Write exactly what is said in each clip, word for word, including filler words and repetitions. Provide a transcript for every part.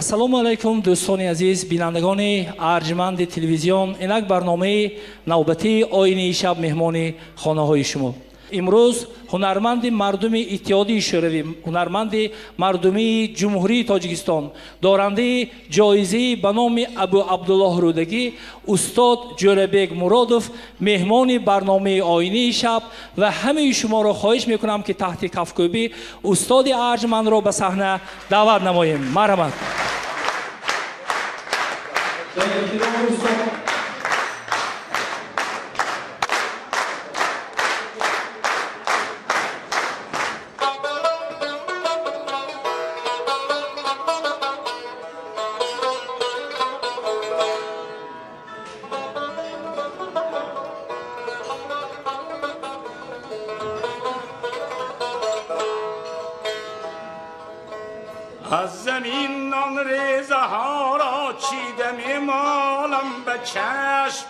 ассалому алайкум дӯстони азиз, бинандагони арҷманди телевизион. Инак барномаи навбатии оини шаб меҳмони хонаҳои шумо. имрӯз ҳунарманди мардуми иттиҳодии шӯравӣ, ҳунарманди мардумии ҷумҳурии тоҷикистон, дорандаи ҷоизаи ба номи абу абдуллоҳ рӯдагӣ, устод ҷӯрабек муродов меҳмони барномаи оинии шаб ва ҳамаи шуморо хоҳиш мекунам ки таҳти кафкӯбӣ устоди арҷмандро ба саҳна даъват намоем. марҳамат. از زمین نان ریزه ها را چیده میمالم به چشم،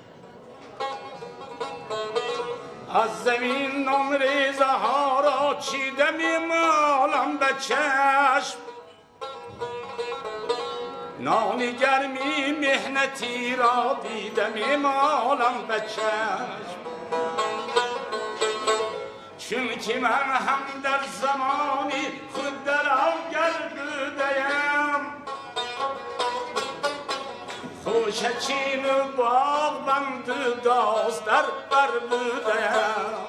از زمین نان ریزه ها را چیده میمالم به چشم، نان گرمی مهنتی را دیده میمالم به چشم، چونکه من هم در زمانی خود در آگر بودیم، خوش چین و باغ بند داست در بر بودیم،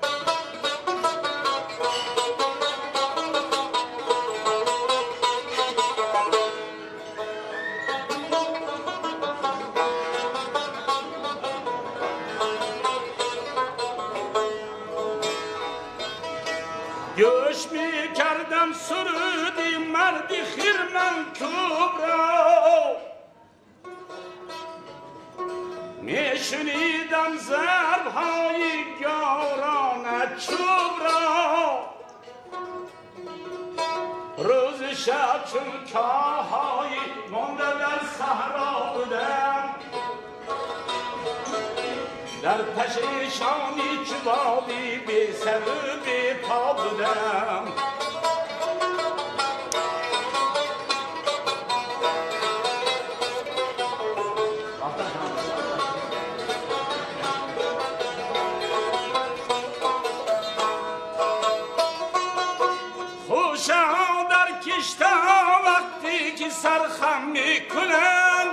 گوش می کردم سرودی مردی خیرمن کبرا، می شنیدم ضربهای یاران چوبرا، روز شب چون کاهایی مانده در صحرا بودم، در پشیشانی چوبابی بی سر و بی پا بودم، خوشه ها در کشته وقتی که سرخم میکنن،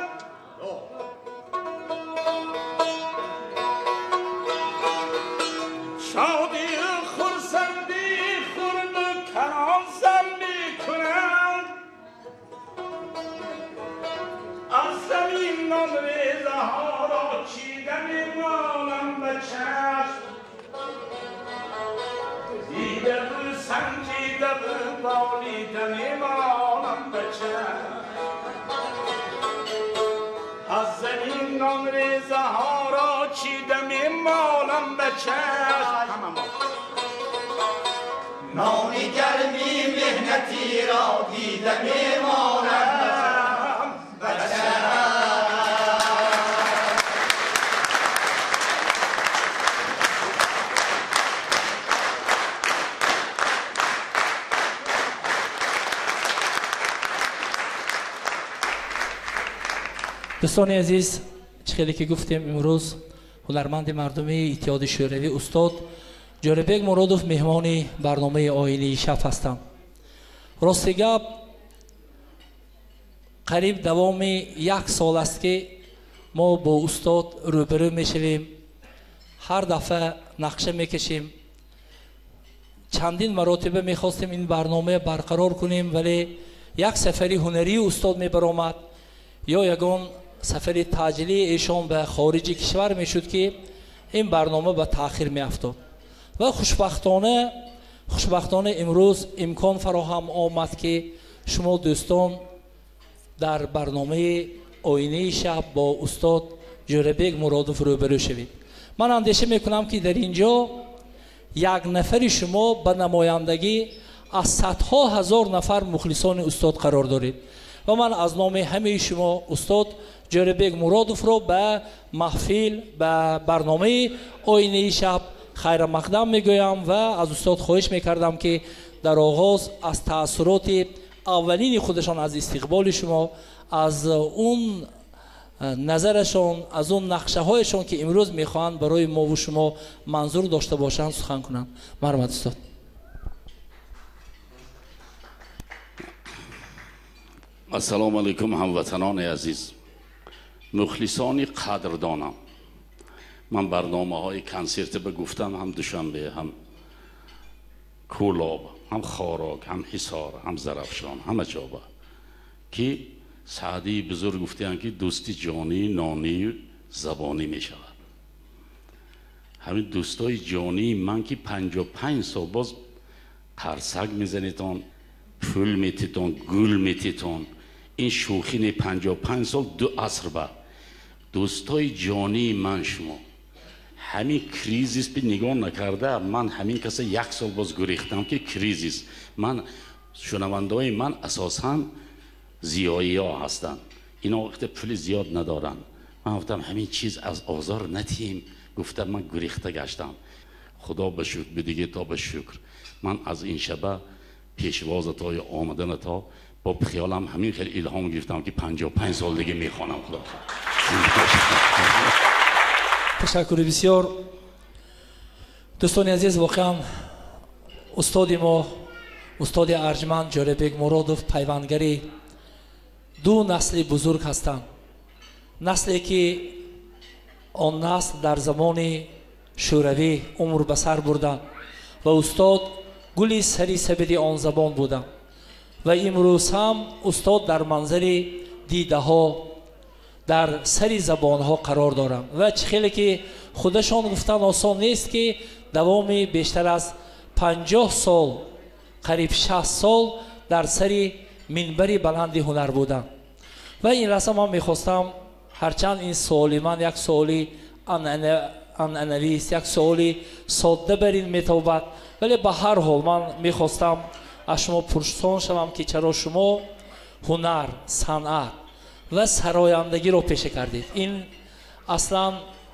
شادی و خرسندی خورد و کنازم میکنن، از زمین نان ریزه ها را چیده میمانم به چشم، دیده و سنجیده و بالیده میمانم به چشم، از زمین نان ریزه ها را چیده میمالم به چشم، نان گرمی مهنتی را دیده میمالم به چشم. دوستان عزیز، چخیلی که گفتیم امروز هنرمند مردمی اتحاد شوروی استاد ҷӯрабек муродов меҳмони барномаи оинии шаб ҳастам. рости гап қариб давоми як сол аст ки мо бо устод рӯбарӯ мешавем, ҳар дафъа нақша мекашем. чандин маротиба мехостем ин барнома барқарор кунем, вале як сафари ҳунарии устод мебаромад ё ягон сафари таъҷилии эшон ба хориҷи кишвар мешуд ки ин барнома ба таъхир меафтод. ва хушбахтона хушбахтона имрӯз имкон фароҳам омад ки шумо дӯстон дар барномаи оинии шаб бо устод ҷӯрабек муродов рӯбарӯ шавед. ман андеша мекунам ки дар ин ҷо як нафари шумо ба намояндагӣ аз садҳо ҳазор нафар мухлисони устод қарор доред ва ман аз номи ҳамаи шумо устод ҷӯрабек муродовро ба маҳфил ба барномаи оинии шаб хайрамақдам мегӯям ва аз устод хоҳиш мекардам ки дар оғоз аз таассуроти اولین خودشان از استقبال شما، از اون نظرشون، از اون نقشه هایشون که امروز میخوان برای ما و شما منظور داشته باشند سخن کنند. مرحمت استاد. السلام علیکم هموطنان عزیز، مخلصان قدردانم. من برنامه های کنسرت به گفتم، هم دوشنبه، هم کولاب، هم خاراک، هم حصار، هم زرافشان، همه جا با که سعدی بزرگ گفتن که دوستی جانی نانی زبانی می شود. همین دوستای جانی من که پنجاه و پنج سال باز قرصک میزنیتون، پول میتیتون، گل میتیتون، این شوخی پنجاه و پنج سال دو عصر بعد دوستای جانی من شما همین کریزیس به نگاه نکرده. من همین کسی یک سال باز گریختم که کریزیس. من شنونده های من اساساً زیایی ها هستن، اینا وقت پول زیاد ندارن. من گفتم همین چیز از آزار نتیم، گفتم من گریخته گشتم. خدا به شکر، به دیگه تا به شکر. من از این شبه پیشواز تا آمدن تا با خیالم همین خیلی الهام گرفتم که پنجاه و پنج سال دیگه میخوانم. خدا تشکر بسیار. دوستان عزیز، واقعا استاد ما استاد ارجمند جاریبک مرادوف پیوندگری دو نسل بزرگ هستند. نسلی که آن نسل در زمان شوروی عمر به سر بردند و استاد گلی سری سبد آن زبان بودند و امروز هم استاد در منظر دیده ها در سری زبان ها قرار دارند و خیلی که خودشان گفتن آسان نیست که دوام بیشتر از پنجاه سال، قریب شصت سال در سری منبری بلند هنر بودن. و این رسم من میخواستم، هرچند این سوالی من یک سوالی انعنوی است، یک سوالی ساده برین میتوبد، ولی به هر حال من میخواستم از شما پرسان شوم که چرا شما هنر، صنعت و سرایندگی رو پیشه کردید؟ این اصلا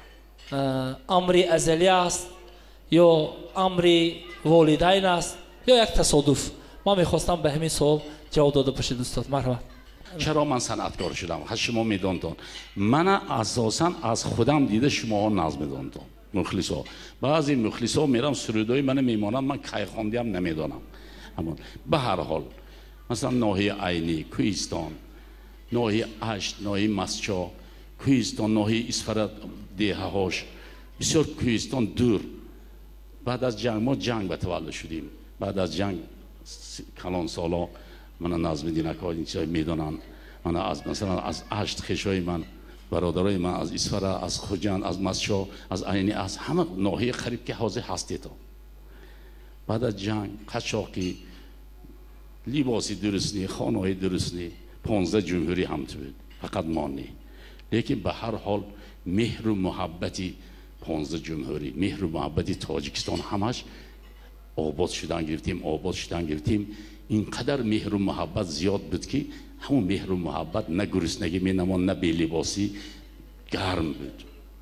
امری ازلی است یا امری والدین است یا یک تصادف؟ من میخواستم به همین سوال جواب داده باشید استاد. مرحبا. چرا من صنعتکار شدم؟ هر شما میدونتون من اساسا از خودم دیده شما ها نظم میدونتون مخلصا. بعضی مخلصا میرم سرودای من میمانم، من کی خواندیم نمیدونم. اما به هر حال مثلا ناحیه عینی، کوهستان، ناحیه اشت، ناحیه مسچا، کوهستان، ناحیه اسفرت، دیه هاش، بسیار کوهستان دور. بعد از جنگ ما جنگ به تولد شدیم. بعد از جنگ کلان سالا من نظم دینک ها این چیزای میدونن. من از مثلا از اشت خشای من، برادرای من از اسفره، از خوجند، از مسچا، از عینی، از همه ناحیه قریب که حاضر هستی تو. بعد از جنگ قچاقی، لباسی درست نی، خانه های درست نی، پانزده جمهوری هم تو بود، فقط ما نی. لیکن به هر حال مهر و محبتی پانزده جمهوری، مهر و محبتی تاجیکستان همش آباد شدن گرفتیم، آباد شدن گرفتیم. اینقدر مهر و محبت زیاد بود که همون مهر و محبت نه گرسنگی می نمان، نه بی لباسی، گرم بود.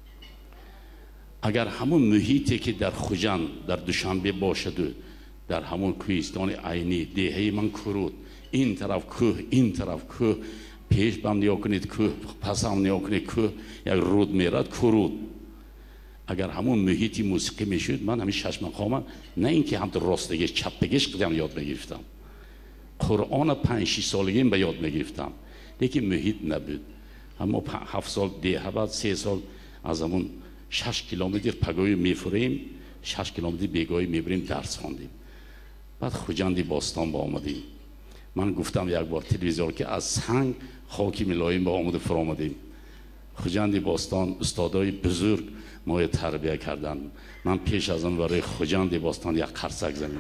اگر همون محیطی که در خوجند، در دوشنبه باشد، در همون کوهستان عینی، دیهه من کرود، این طرف کوه، این طرف کوه، پیش بم نیا کنید کوه، پس هم نیا کنید کوه، یک رود میرد کرود. اگر همون محیطی موسیقی میشد، من همین شش مقامه نه اینکه هم راستگیش چپگیش قدم یاد میگرفتم، قرآن پنج شش سالگیم به یاد میگرفتم، لیکن محیط نبود. اما هفت سال دیه بعد سه سال از همون شش کیلومتر پگوی میفریم، شش کیلومتر بیگاهی میبریم درس خواندیم. بعد خوجندی باستان با آمدیم. من گفتم یک بار تلویزیون که از سنگ خاکی ملایم با آمده فرا آمدیم. خوجندی باستان استادای بزرگ ما تربیه کردن. من پیش از آن برای خوجندی باستان یک قرصک زنیم.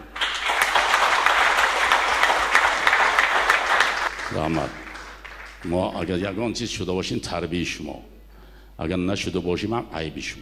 رحمت. ما اگر یگان چیز شده باشیم تربیه شما، اگر نشده باشیم هم عیب شما.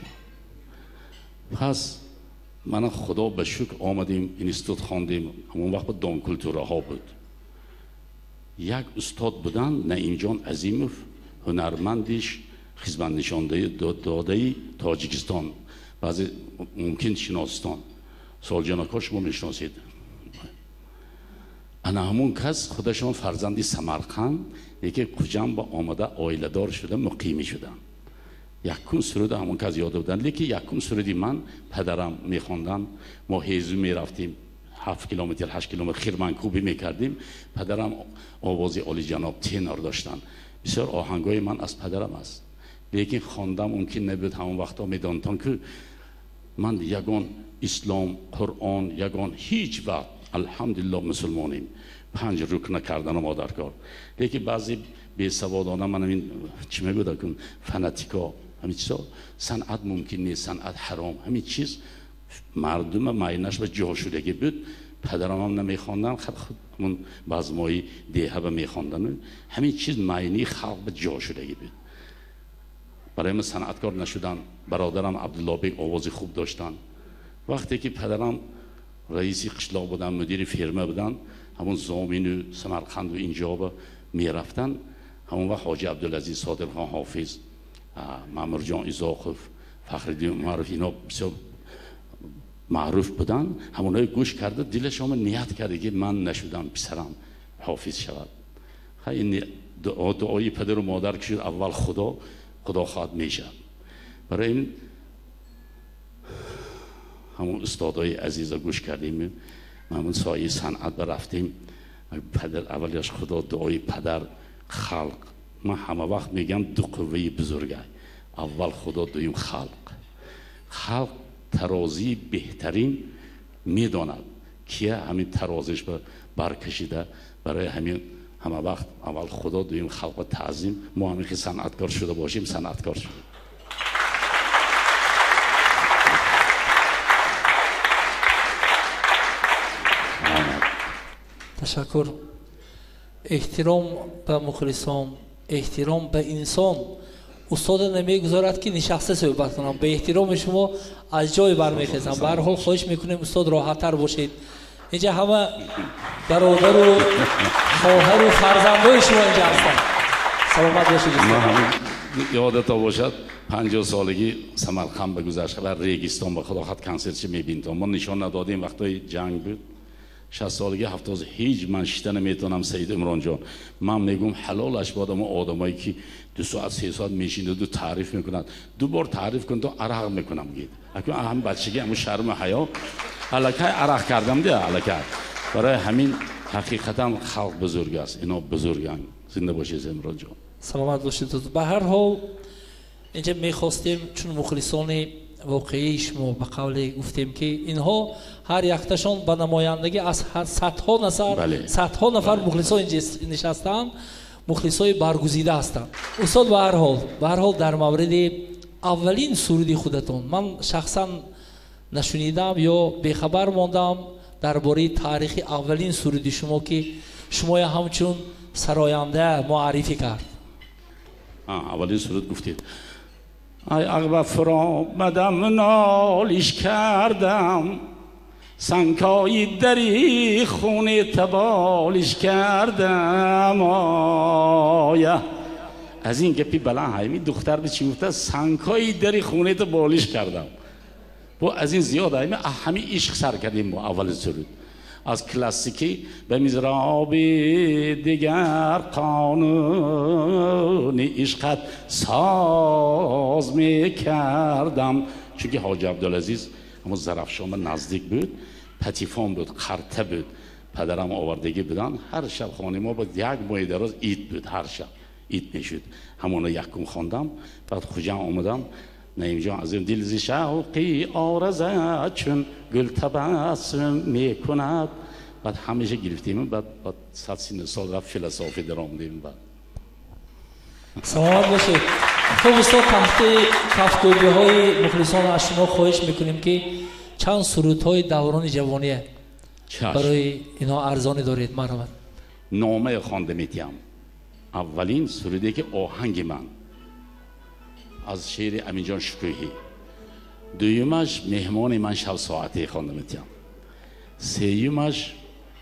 پس من خدا به شکر آمدیم اینستیتوت خواندیم. همون وقت دام کلتوره ها بود. یک استاد بودن نعیم جان عظیموف، هنرمندیش خدمت نشانده داده تاجیکستان، بعضی ممکن شناستان، سالجانکا شما میشناسید. انا همون کس خودشون فرزندی سمرقند یکی کجام با آمده آیله دار شده مقیمی شدن. یکم سرود همون کس یاد بودن، لیکن یکم سرودی من پدرم میخوندن، ما هیزو میرفتیم هفت کیلومتر هشت کیلومتر خیرمنکوبی میکردیم، پدرم آوازی عالی جناب تنور داشتن، بسیار آهنگای من از پدرم است، لیکن خواندم ممکن نبود همون وقتا میدانتم که من یگان اسلام قرآن یگان هیچ وقت الحمدلله مسلمانیم پنج رکن کردن مادر کار، لیکن بعضی بی‌سوادانه من همین چی میگوید کن فناتیکا همین چیزا صنعت ممکن نیست، صنعت حرام، همین چیز مردم ماینش به جا شدگی بود، پدرم هم نمیخواندن، خود خودمون بعض مایی دیه به میخواندن، همین چیز ماینی خلق به جا شدگی بود. برای من صنعتکار نشدن. برادرم عبدالله بیگ آوازی خوب داشتن. وقتی که پدرم رئیسی قشلاق بودن، مدیر فرمه بودن، همون زامین و سمرقند و اینجا به میرفتن، همون وقت حاجی عبدالعزیز صادقخان حافظ، مامور جان ایزاقوف، فخرالدین معروف اینا بسیار معروف بودن، همونای گوش کرده دلشون نیت کرده که من نشدم پسرم حافظ شود. این دعا دعای پدر و مادر که شد اول خدا خدا خواهد میشه. برای این همون استادای عزیز گوش کردیم، همون سایه صنعت برفتیم، پدر اولیش خدا دعای پدر خلق. من همه وقت میگم دو قوه بزرگه، اول خدا دویم خلق. خلق ترازی بهترین میداند که همین ترازش به برکشیده، برای همین همه وقت اول خدا دویم خلق و تعظیم. ما همین که صنعتکار شده باشیم صنعتکار شده. تشکر. احترام به مخلصان، احترام به انسان استاد نمیگذارد که نشسته صحبت کنم. به احترام شما از جای برمیخیزم. به هر حال خواهش میکنیم استاد راحت تر باشید. اینجا همه برادر و خواهر و فرزندای شما اینجا هستن. سلامت باشید. ما هم یادتا باشد پنجاه سالگی سمرقند بگذشت بر ریگستان به خدا خط کنسرچی میبینیم. ما نشان ندادیم وقتای جنگ بود. شصت سالگی هفتاد هیچ من شیطه نمیتونم سید عمران جان. من میگم حلالش باد اما آدمایی که دو ساعت سه ساعت میشینه دو تعریف میکنند، دو بار تعریف کن تو عرق میکنم گید. اکنون هم بچگی همون شرم و حیا الکی عرق کردم ده الکی. برای همین حقیقتا خلق بزرگ است، اینا بزرگن. زنده باشید عمران جان. سلامت باشید. به هر حال اینجا میخواستیم چون مخلصان واقعی شما به قول گفتیم که اینها هر یکتشان به نمایندگی از صدها نفر بله. صدها نفر بله. مخلصان اینجا نشستند، مخلصای برگزیده هستند. استاد به هر حال به هر حال در مورد اولین سرودی خودتون من شخصا نشنیدم یا بیخبر ماندم درباره تاریخ اولین سرودی شما که شما همچون سراینده معرفی کرد. اولین سرود گفتید ای عقب فرامدم نالیش کردم، سنگای دری خونه تبالیش کردم. آیا از این گپی بلند هایمی دختر به چی گفته؟ سنگای دری خونه تبالیش کردم. با از این زیاد هایمی همین عشق سر کردیم با اول سرود. از کلاسیکی به مزراب دیگر قانون عشقت ساز میکردم. چون حاجی عبدالعزیز اما زرفشان نزدیک بود، پتیفان بود، قرطه بود، پدرم آوردگی بودن. هر شب خانه ما با یک ماه دراز عید بود، هر شب عید میشد. همون یکم خواندم. بعد خوجم آمدم نعیم جان از این دل ز شوقی آرزد چون گل تبسم میکند. بعد همیشه گرفتیم. بعد بعد صد سین سال رفت فلسفه در آمدیم. بعد سلامت باشید. خب استاد تحت کفتگوی های مخلصان از شما خواهش میکنیم که چند سرود های دوران جوانی برای اینا ارزانی دارید. مرحبا. نامه خوانده میتیم. اولین سرودی که آهنگ من از شعر امین جان شکوهی، دویمش مهمان من شب ساعتی خوانده میتیم، سیومش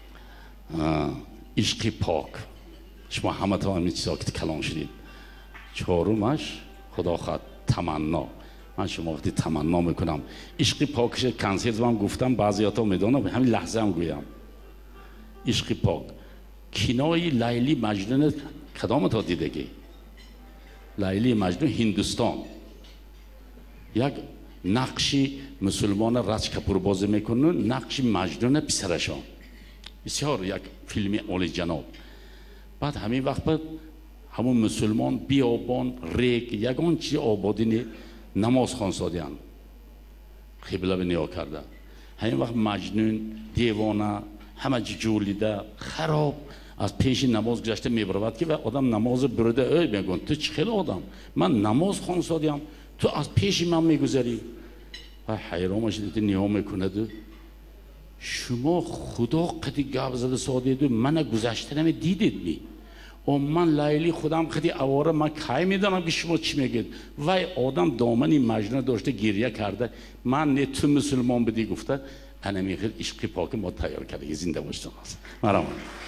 عشق پاک شما همه تا همین چیزا که کلام شدید، چهارمش خدا خواهد تمنا. من شما وقتی تمنا میکنم عشق پاکش کنسرت من گفتم بعضی ها میدونم همین لحظه هم گویم عشق پاک. کینای لیلی مجنون کدام تا دیدگی؟ لیلی مجنون هندوستان یک نقشی مسلمان راج کپور بازی میکنه، نقشی مجنون پسرشان، بسیار یک فیلمی عالی جناب. بعد همین وقت بعد همون مسلمان بیابان ریگ یگان چی آبادی نی نماز خوان سادیان قبله به نیا کرده. همین وقت مجنون دیوانه همه چی جولیده خراب از پیش نماز گذشته میبرود که و آدم نماز برده ای میگن تو چه خیلی آدم من نماز خوان سادیم تو از پیش من میگذری و حیرانش دیدی نیا میکنه شما خدا قدی گپ زده سادید من گذشته نمی دیدید می و من لیلی خودم خیلی اواره من کی میدانم که شما چی میگید وای آدم دامنی مجنون داشته گریه کرده من نه تو مسلمان بدی گفته انا میخواد عشق پاک ما تیار کرده زنده باشتم مرام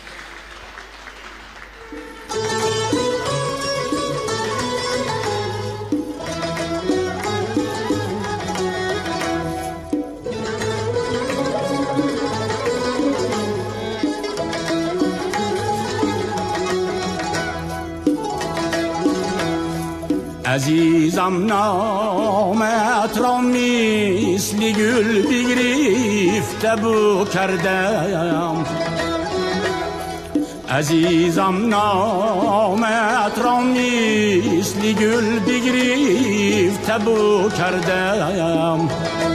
عزیزم نامت را مثل گل بگرفته بو کردم عزیزم نامت را مثل گل بگرفته بو کردم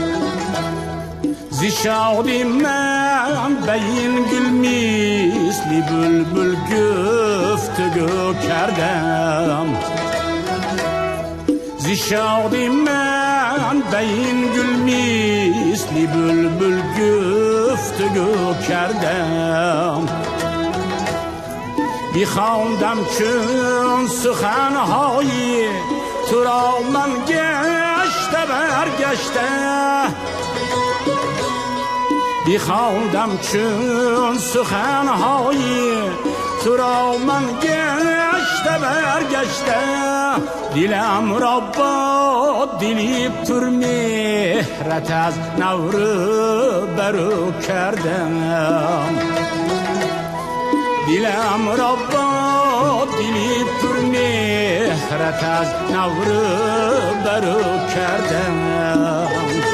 زی شادی من بین گل مثل بلبل گفتگو کردم زی شادی من بین گل مثل بلبل گفتگو کردم بیخواندم چون سخنهای تو را من گشته برگشته بیخواندم چون سخنهای تو را من گشته برگشته دلم را با دلی پر مهرت از نورو برو کردم دلم را با دلی پر مهرت از نورو برو کردم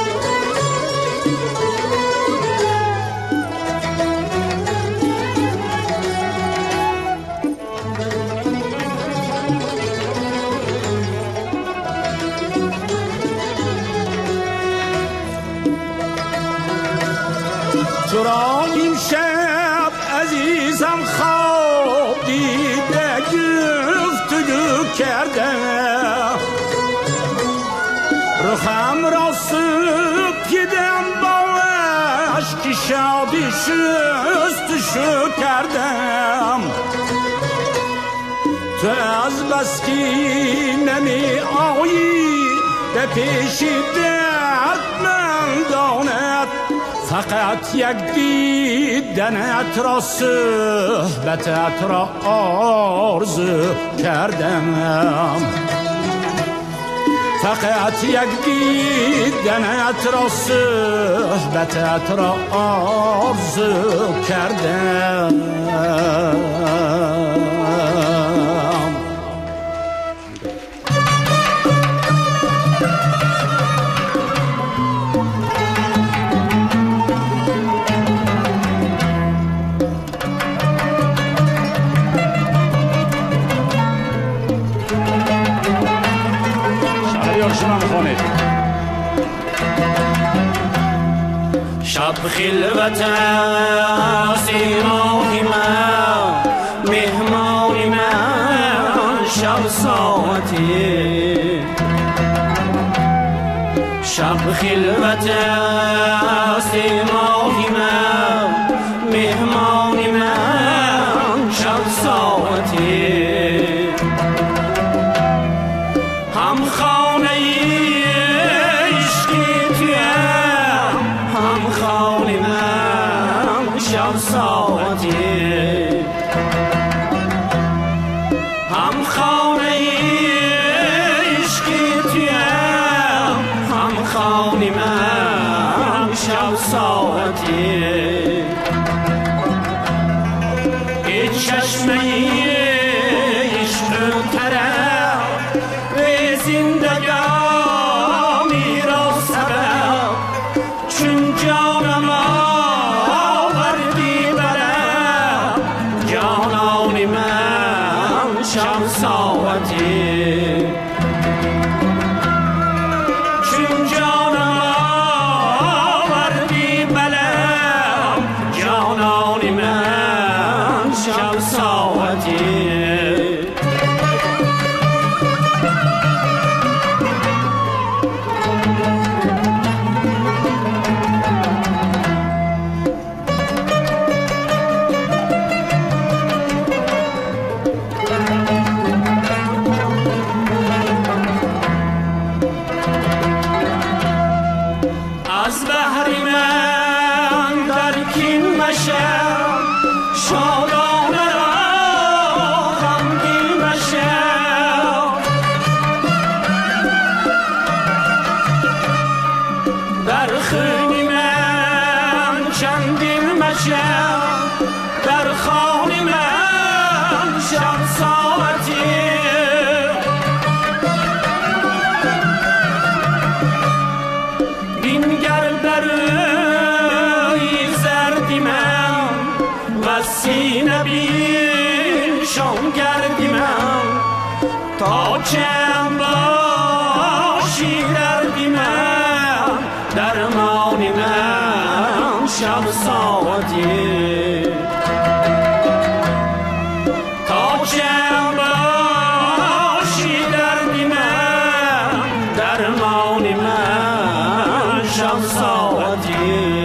تو را این شب عزیزم خواب دیده گفتگو کرده رخم را سپیدم با عشق شادی شستشو کردم تو از بس که نمی آیی به پیش درد من داند فقط یک دیدنت را صحبتت را آرزو کردم فقط یک دیدنت را صحبتت را آرزو کردم شب خلوت سیمای من مهمانی من شب ساعتی شب خلوت سیمای من مهمانی من شب ساعتی هم خانه ساعتی هم خانه عشقی تویم هم خانه من شب ساعتی از بحری من در کین مشم شادانه را غمگین مشم در خونی من چندین مشم در خانی من شب ساعتی بینگر برای زردی من و سینه بین شام گردی من تا چند باشی دردی من درمانی من شب ساعتی تا چند باشی دردی من درمانی من شب ساعتی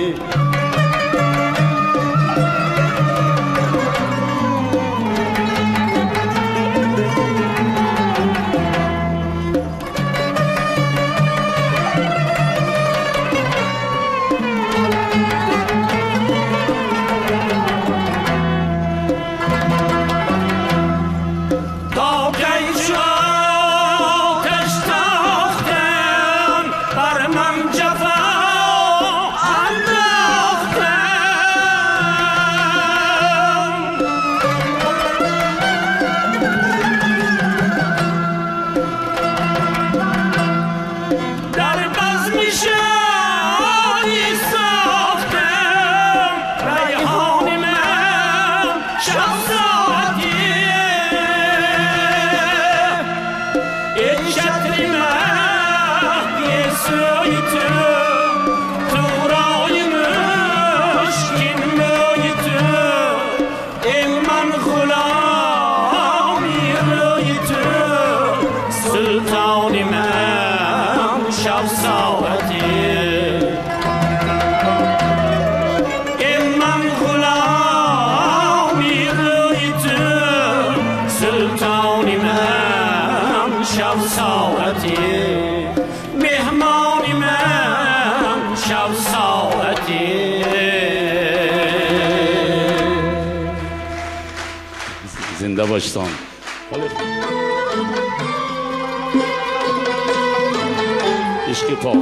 سلطانی من شب ساعتی این من غلامی روی تو سلطانی من شب ساعتی مهمانی من شب ساعتی زنده باشتان عشق پاک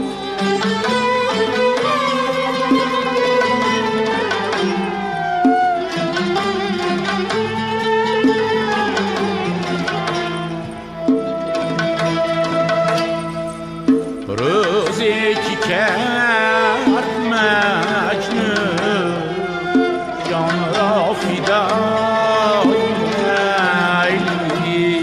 روزی که کرد مجنون جان را فدای لیلی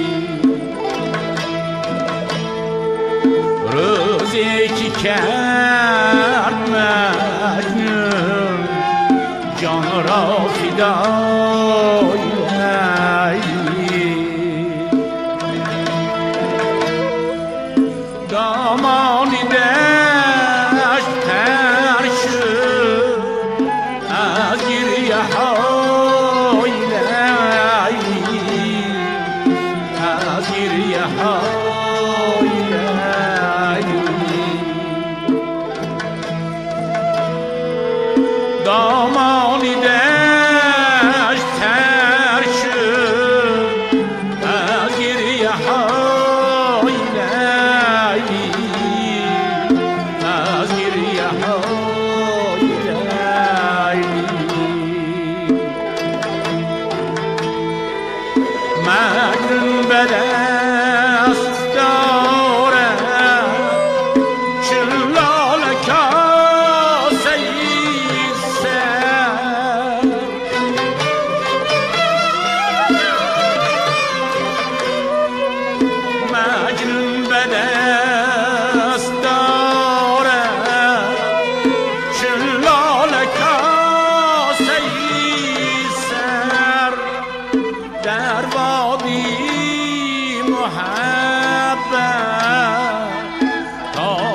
روزی که کرد مجنون جان را فدای لیلی دامانی دشت تر شد از گریه های لیلی از گریه های لیلی دامانی دشت تر شد از گریه های لیلی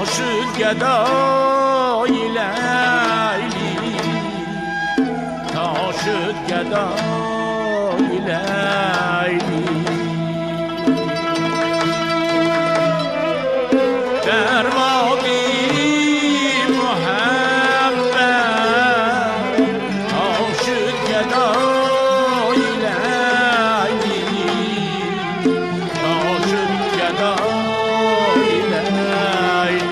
شد گدای لیلی تا شد گدای لیلی در وادی محبت تا شد گدای لیلی تا شد گدای لیلی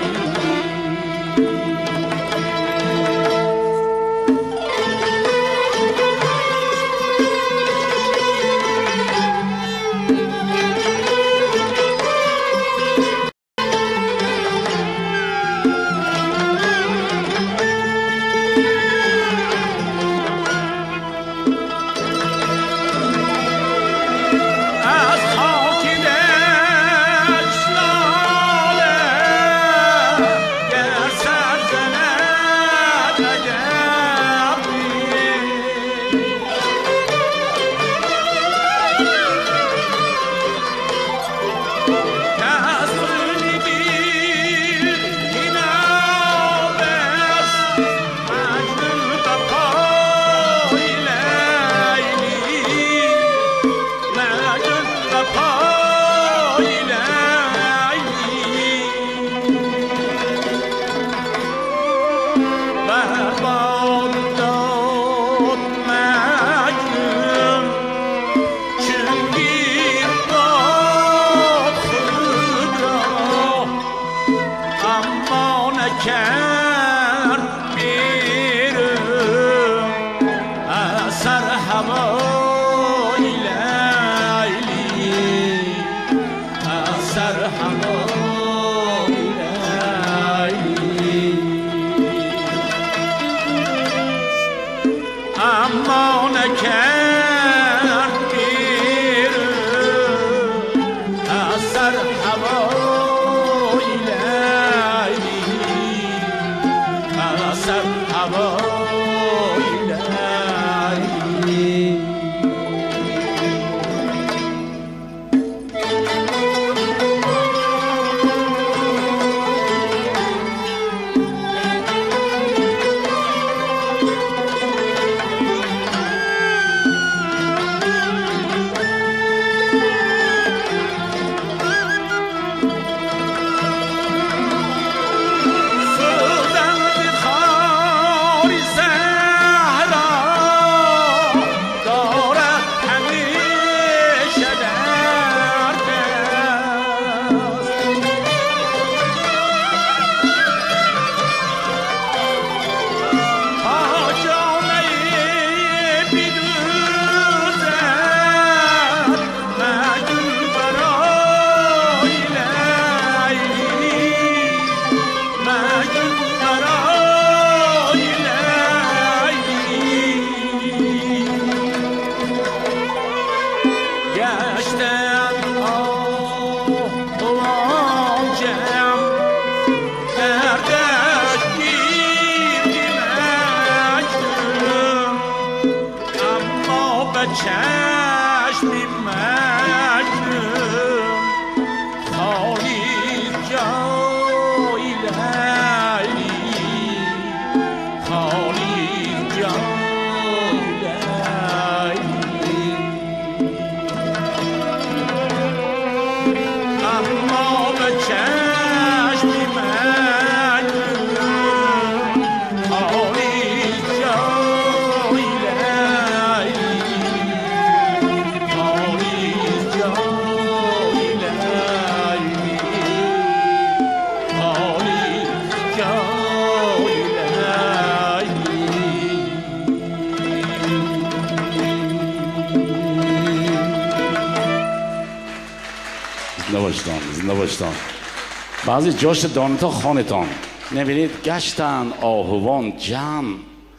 بعضی جاش دانتا خانتان نبینید گشتن آهوان جمع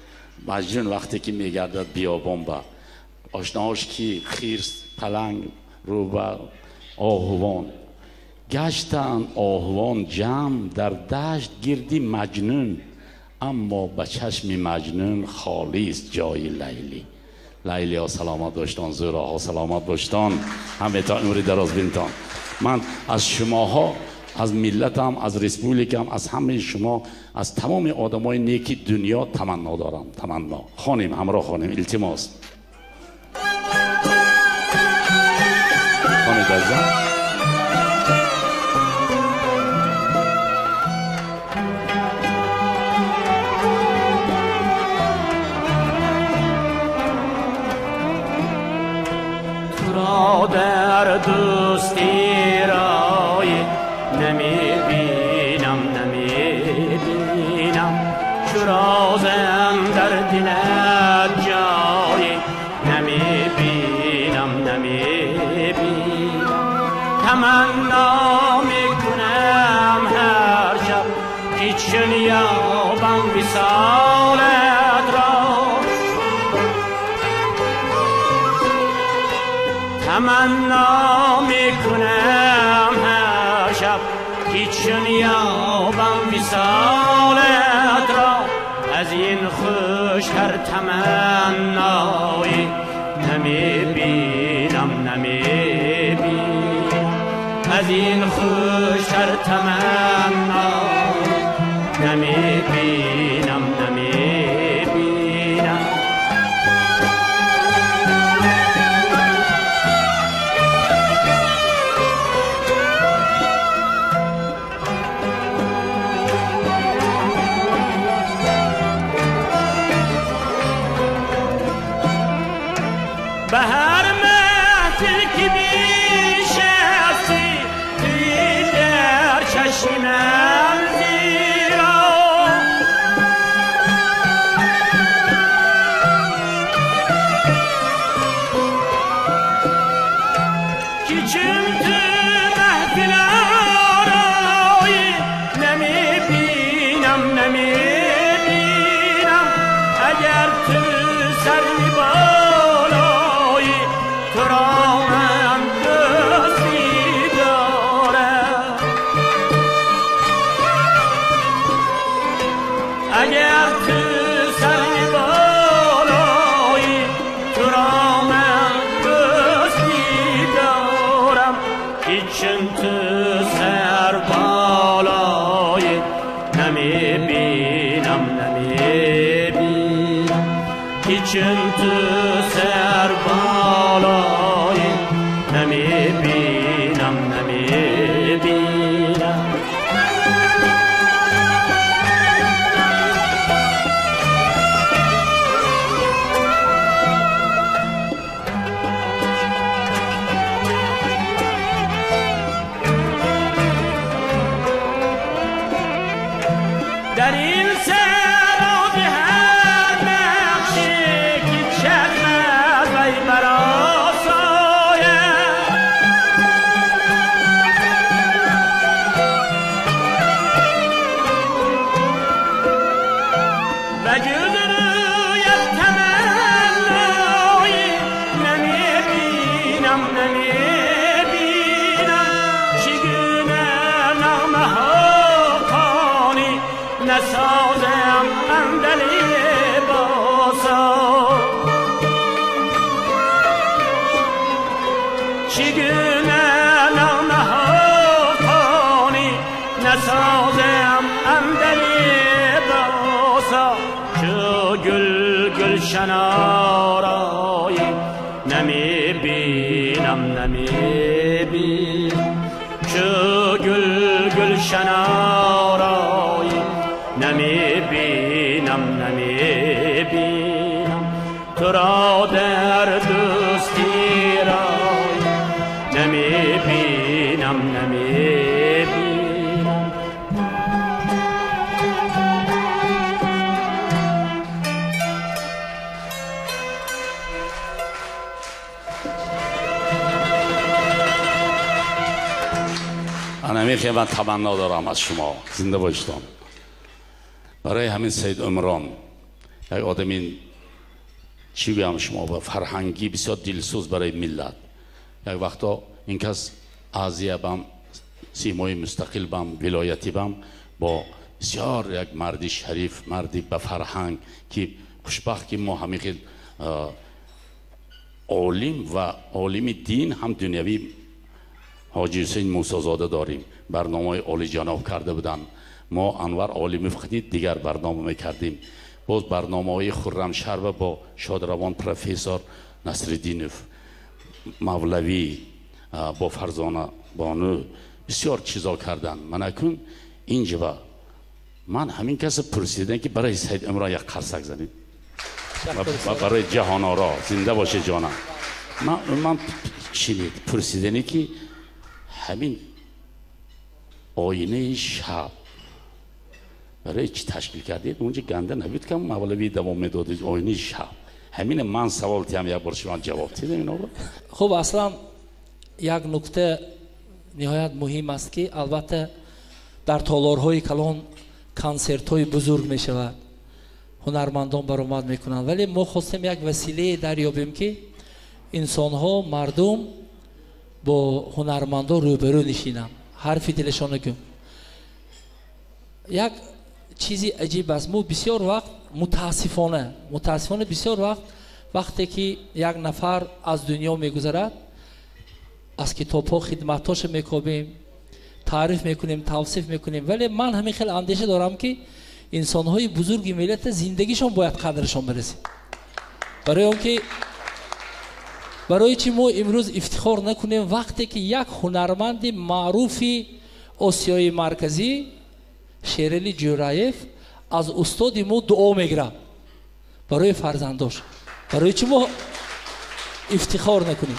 مجنون وقتی که میگردد بیابان با آشناهاش کی خیرس پلنگ روبر آهوان گشتن آهوان جمع در دشت گردی مجنون اما به چشم مجنون خالی است جای لیلی. لیلی ها سلامت داشتان، زورا ها سلامت داشتان، همه تا عمری دراز بینتان. من از شماها از ملتم، از رسپولیکم، از همه شما، از تمام آدمای نیکی دنیا تمنا دارم. تمنا خانم، همراه خانم، التماس خانم درزم. در دوستی رای نمیبینم نمیبینم شرازم در دلت جای نمیبینم نمیبینم تمنا میکنم هر شب که چون یابم وصالت را تمنا میکنم هر شب که چون یابم وصالت را از این خوشتر تمنایی نمیبینم نمیبینم از این خوشتر تمنایی نمیبینم نمیبینم به هر محفل که میشستی توی در چشم من زیرا که چون تو محفل آرایی نمیبینم نمیبینم اگر تو سری بالایی تو را من دوستی دارم اگر تو سری بالایی تو را من دوستی دارم که چون تو سر بالایی نمیبینم نمیبینم که چون تو سر بالایی نمیبینم نمیبینم در این سراب هر نقشی که چشم از وی برآساید و جز رویت تمنایی نمیبینم نمیبینم چگونه نغمه ها خوانی نسازم اندلی باسا چگونه نغمه ها خوانی نسازم اندلی باسا چو گل گلشن آرایی نمیبینم نمیبینم چو گل گلشن آرایی نمیبینم نمیبینم تو را در دوستی رای نمیبینم نمیبینم من خیلی تمنا دارم از شما زنده باشید. برای همین سید عمران یک آدمی چی بگم شما با فرهنگی بسیار دلسوز برای ملت. یک وقتا این کس آزیا بام سیمای مستقل بام ولایتی بام با بسیار یک مردی شریف مردی با فرهنگ که خوشبخت که ما همیشه عالم و عالم دین هم دنیوی حاجی حسین موسی زاده داریم. برنامه عالی جناب کرده بودن. ما انور عالی مفقدی دیگر برنامه میکردیم. باز برنامه های خرمشهر با شادروان پروفسور نصرالدینوف، مولوی، با فرزانه بانو بسیار چیزا کردن. من اکنون اینجا من همین کس پرسیدن که برای سید عمران یک قرصک زنید و برای جهان آرا زنده باشه جانم. من من شنید پرسیدنی که همین آینه شب برای چی تشکیل کردید؟ اونجا گنده نبود که مولوی دوام میدادید آینه شب. همین من سوال تیم یک بار شما جواب تیدم اینا رو. خب اصلا یک نکته نهایت مهم است که البته در تالارهای کلان کنسرت های بزرگ می شود، هنرمندان برآمد میکنند، ولی ما خواستیم یک وسیله دریابیم که انسان ها، مردم با هنرمندان روبرو نشینند، حرفی دلشان نگم. یک چیزی عجیب است، ما بسیار وقت متاسفانه متاسفانه بسیار وقت وقتی که یک نفر از دنیا میگذرد از کتاب ها خدمتاش میکوبیم، تعریف میکنیم، توصیف میکنیم، ولی من همین خیلی اندیشه دارم که انسان های بزرگی ملت زندگیشون باید قدرشون برسه. برای اون که برای چی ما امروز افتخار نکنیم وقتی که یک هنرمند معروف آسیای مرکزی شیرعلی جورایف از استاد ما دعا میگیره برای فرزنداش؟ برای چی ما افتخار نکنیم؟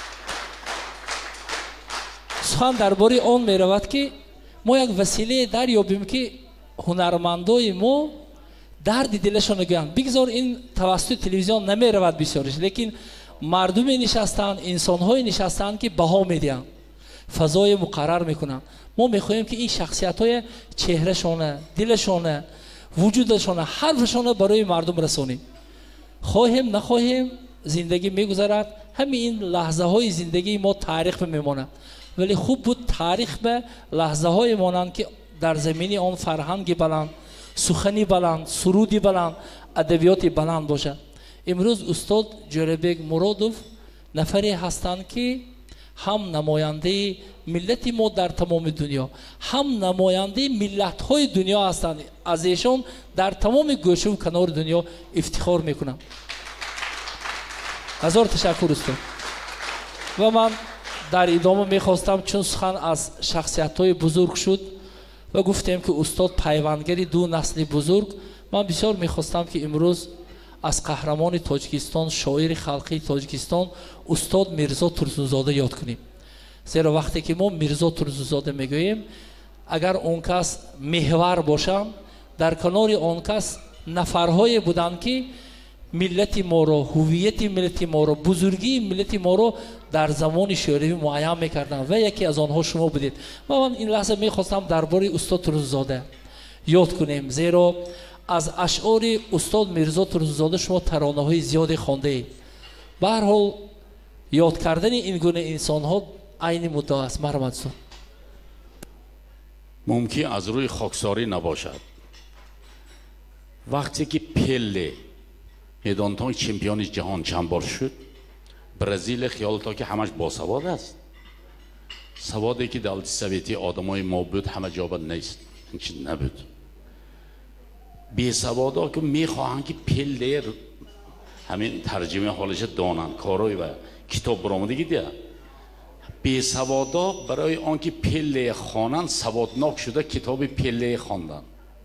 سخن درباره آن میرود که ما یک وسیله دریابیم که هنرمندای ما درد دلشون نگویند. بگذار این توسط تلویزیون نمیرود بسیارش، لیکن مردم نشستند، انسان‌های نشستند که بها میدهند، فضای مقرر میکنند. ما میخواهیم که این شخصیت‌های چهرهشون، دلشون، وجودشون، حرفشون برای مردم رسونیم. خواهیم نخواهیم زندگی میگذرد، همین این لحظه های زندگی ما تاریخ میماند، ولی خوب بود تاریخ به لحظه های مانند که در زمینی آن فرهنگی بلند، سخنی بلند، سرودی بلند، ادبیاتی بلند باشد. امروز استاد جوربک مرادوف نفری هستند که هم نماینده ملت ما در تمام دنیا، هم نماینده ملت های دنیا هستند. از ایشان در تمام گوشه و کنار دنیا افتخار میکنم. هزار تشکر استاد. و من در ادامه میخواستم، چون سخن از شخصیت های بزرگ شد و گفتیم که استاد پیوندگری دو نسل بزرگ، من بسیار میخواستم که امروز از قهرمان تاجیکستان، شاعر خلقی تاجیکستان استاد میرزا ترسونزاده یاد کنیم. زیرا وقتی که ما میرزا ترسونزاده میگوییم، اگر اون کس محور باشند، در کنار اون کس نفرهای بودند که ملت ما رو، هویت ملت ما رو، بزرگی ملت ما رو در زمان شوروی معین میکردند و یکی از آنها شما بودید. و من این لحظه میخواستم درباره استاد ترسونزاده یاد کنیم، زیرا از اشعار استاد میرزا ترسونزاده شما ترانه های زیادی خوانده اید. به هر حال یاد کردن این گونه انسان ها عین مدعا است. مرحمت استاد. ممکن از روی خاکساری نباشد. وقتی که پله میدانتان چمپیون جهان چند بار شد، برزیل خیال تا که همش باسواد است. سوادی که دولت سویتی آدمای ما بود همه جا نیست، این چیز نبود. بی سوادا که میخواهند که پله همین ترجمه حالش دانند، کارای و کتاب برآمدگی دیگه. بی سوادا برای آنکه پله خوانند سوادناک شده کتاب پله خواندن.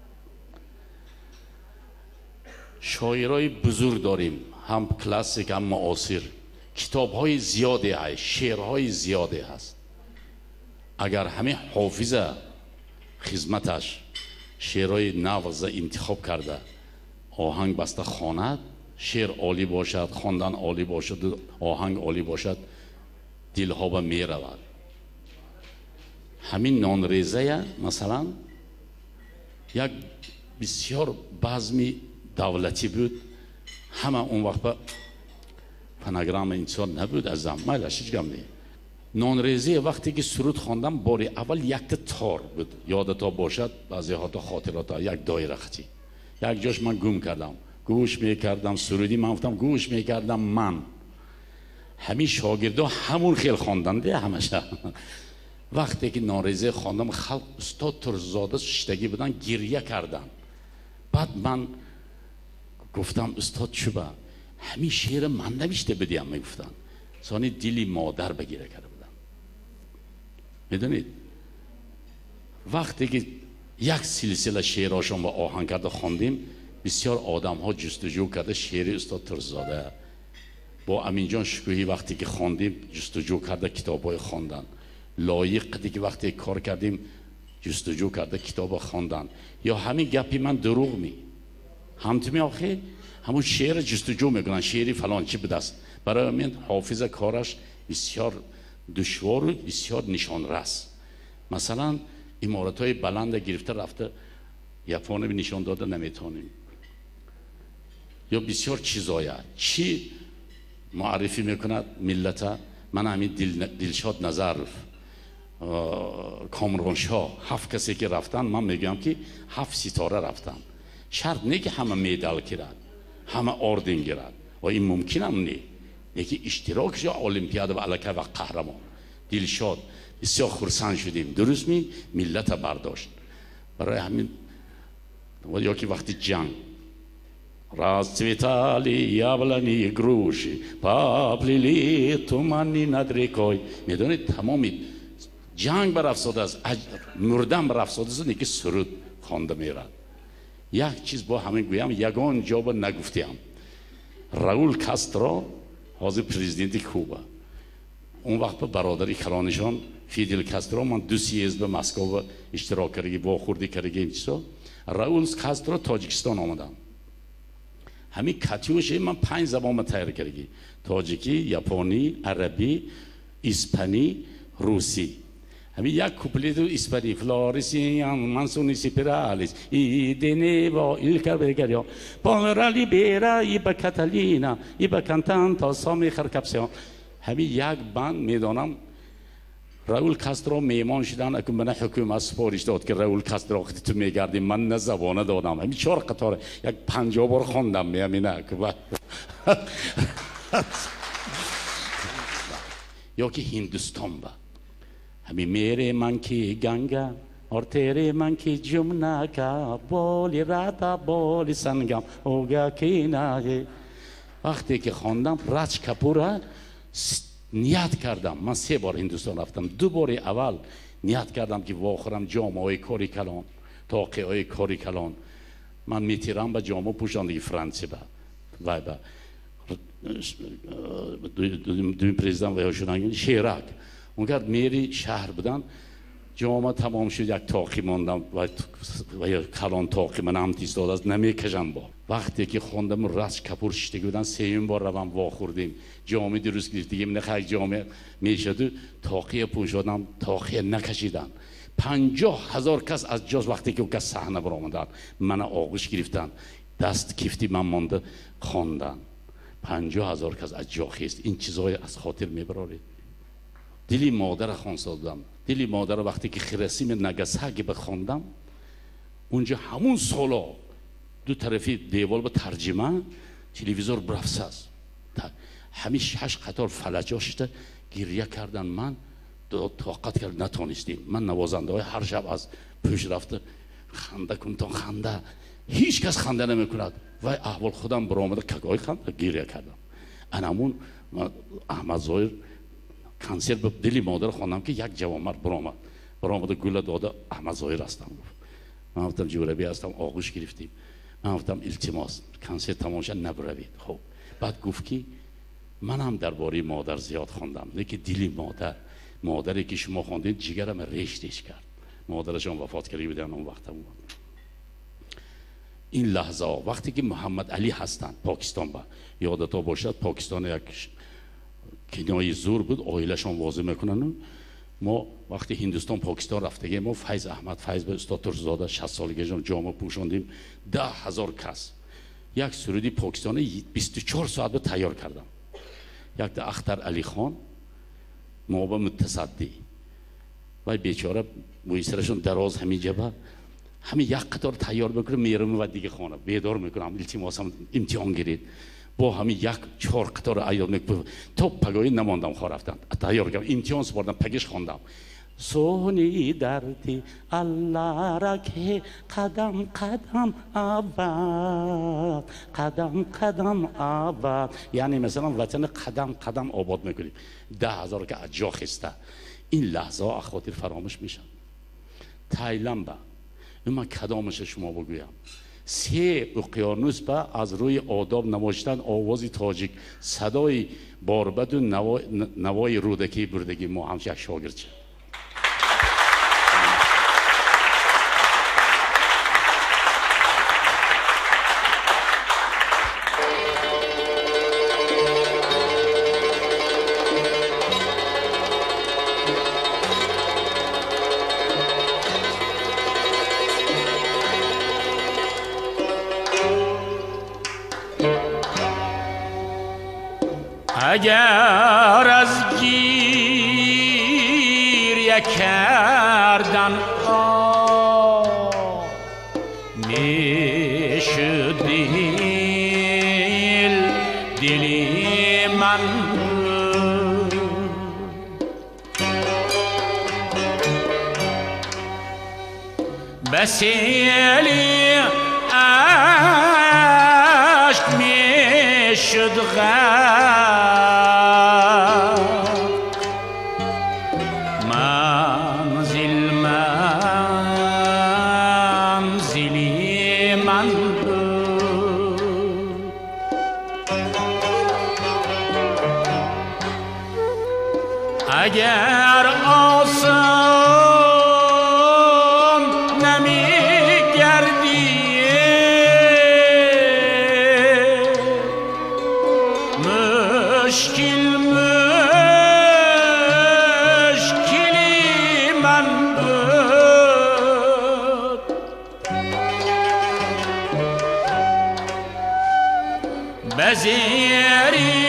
شاعرای بزرگ داریم، هم کلاسیک هم معاصر، کتاب های زیادی هست، شعرهای زیادی هست. اگر همه حافظه خدمتش شعرهای نوز انتخاب کرده، آهنگ بسته خواند، شعر عالی باشد، خواندن عالی باشد، آهنگ عالی باشد، دلها به می رود. همین نانریزه مثلا یک بسیار بزمی دولتی بود، همه اون وقت به پناگرام انسان نبود از زمان هیچ گم نیست. نانریزه وقتی که سرود خواندم باری اول یک تار بود، یادتا باشد بعضی ها تا خاطرات ها، یک دایره خطی. یک جاش من گم کردم، گوش میکردم سرودی، من گفتم گوش میکردم من. همین شاگردا همون خیل خواندن دیگه همش. وقتی که ناریزه خواندم خلق استاد ترزاده ششتگی بودن گریه کردن. بعد من گفتم استاد چه با همین شعر من نوشته بدیم میگفتن سانی دلی مادر بگیره کرده بودم. میدونید وقتی که یک سلسله شعراشون با آهنگ کرده خواندیم بسیار آدم ها جستجو کرده شعر استاد ترزاده با امینجان شکوهی وقتی که خواندیم جستجو کرده کتاب های خواندن. لایق دیگه وقتی کار کردیم جستجو کرده کتاب خواندن. یا همین گپی من دروغ می همتمی آخه همون شعر جستجو میکنن شعری فلان چی به دست. برای من حافظ کارش بسیار دشوار و بسیار نشان رس. مثلا امارات های بلند گرفته رفته یپانی نشان داده نمیتونیم یا بسیار چیزایی چی معرفی میکند ملت. من همین دل، دلشاد نظرف کامران شاه هفت کسی که رفتن من میگم که هفت ستاره رفتن. شرط نه که همه میدال گیرد همه آردن گیرد و این ممکن هم نه یکی اشتراکش المپیاد و علاقه و قهرمان. دلشاد بسیار خرسند شدیم درست می ملت برداشت. برای همین و یا که وقتی جنگ расцветали яблони и груши, поплели туманы над рекой. میدونید تمامی جنگ بر افساده است مردن بر افساده است نیکی سرود خوانده میرد. یک چیز با همین گویم یگان جا با نگفتیم. راول کاسترو حاضر پرزیدنت کوبا اون وقت برادری خرانشان فیدل کاسترو من دو سیزد به مسکو اشتراک کردی با خوردی کردی این چیزا. راول کاسترو تاجیکستان آمدم. همین کاتیوشه من پنج زبان تیار کردی تاجیکی، یابانی، عربی، اسپانی، روسی. همین یک کوپلیت اسپانی فلوریسیان منسونی سپرالیس ایدنی با ایلکر بگریا پانرالی بیرا ای با کاتالینا ای با کانتان تا سامی خرکپسیان. همین یک بند میدانم راول کاسترو میمان شدن اکنون من حکومت سپارش داد که راول کاسترو وقتی تو میگردی من نه زبانه دادم همین چهار قطار یک پنجاه بار خوندم میامینه یا که هندوستان با همین میره من کی گنگا اور تیره من کی جمنا کا بولی راتا بولی سنگم اوگا کی ناگه. وقتی که خوندم راج کپورا نیت کردم. من سه بار هندوستان رفتم. دو بار اول نیت کردم که واخرم جامعه های کاری کلان تاقی های کاری کلان من میتیرم به جامعه پوشاندگی فرانسه با وای با دوی پریزیدنت ویا شدن شیراک اونقدر میری شهر بودن جامعه تمام شد یک تاقی ماندم و یا کلان تاقی من هم تیز داد از نمیکشم با. وقتی که خوندم راست کپور شتگی بودن سیون بار روم واخوردیم جامعه درست گرفتیم نخواهی جامعه میشد تاقی پوشادم تاقی نکشیدن. پنجاه هزار کس از جاز وقتی که اون کس صحنه برآمدن من آغوش گرفتن دست کفتی من مانده خواندن. پنجاه هزار کس از جا خیست. این چیزهای از خاطر میبرارید. دلی مادر خواندم. دلی مادر وقتی که خراسیم نگاساکی بخواندم اونجا همون سالا دو طرفی دیوال با ترجمه تلویزیون برافسه است. همیش هشت قطار فلجا شده گریه کردن. من طاقت کرد نتونستیم. من نوازنده های هر شب از پیش رفته خنده کن تا خنده هیچ کس خنده نمی کند و احوال خودم برآمده کگای خنده گریه کردم. انمون احمد ظاهر کنسر به دلی مادر خواندم که یک جوامرد برآمد برآمده گل داده احمد ظاهر هستم. من گفتم جوربی هستم آغوش گرفتیم. من گفتم التماس کنسر تمام شد نبروید. خب بعد گفت که من هم درباره مادر زیاد خواندم نه که دلی مادر مادری که شما خواندید جگرم ریشتش کرد. مادرشان وفات کرده بودن اون وقت بود. این لحظه وقتی که محمد علی هستند پاکستان با یادتا باشد پاکستان یک کنایه زور بود آیلشان واضح میکنن. ما وقتی هندوستان پاکستان رفتگیم ما فیض احمد فیض به استاد ترزاده شصت سالگیشان جامعه پوشاندیم ده هزار کس یک سرودی پاکستانی بیست و چهار ساعت به تیار کردم. یک ده اختر علی خان ما با متصدی و بیچاره مویسرشون دراز همین جبه همین یک قطار تیار بکنم میرم و دیگه خانه بیدار میکنم التماسم امتحان گیرید با همین یک چهار قطار ایال میکنم تا پگاهی نماندم خواه رفتن تیار کردم امتحان سپردم پگش خواندم سونی دردی الله را که قدم قدم آباد قدم قدم آباد یعنی مثلا وطن قدم قدم آباد میکنیم ده هزار که از جا خسته این لحظه ها خاطر فراموش میشن تایلند با اما کدامش شما بگویم سه اقیانوس با از روی آداب نوشتن آواز تاجیک صدای باربد و نوای, نوای رودکی بردگی ما همش یک شاگرد شد اگر از گیریه کردن آه میشد دل دلی من بسیلی عشق میشد غم اگر آسان نمی گردی مشکل مشکلی من بود بزیری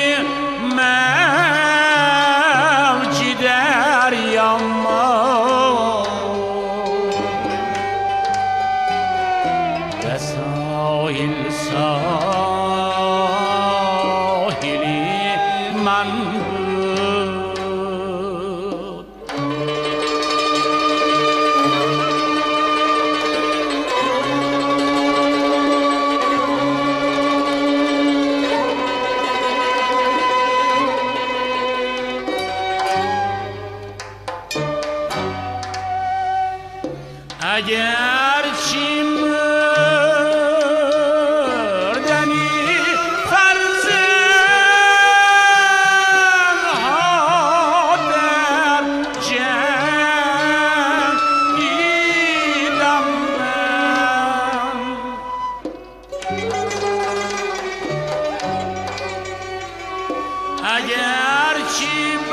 اگر چی مردنی فرزند ها در جنگ دیدم من اگر چی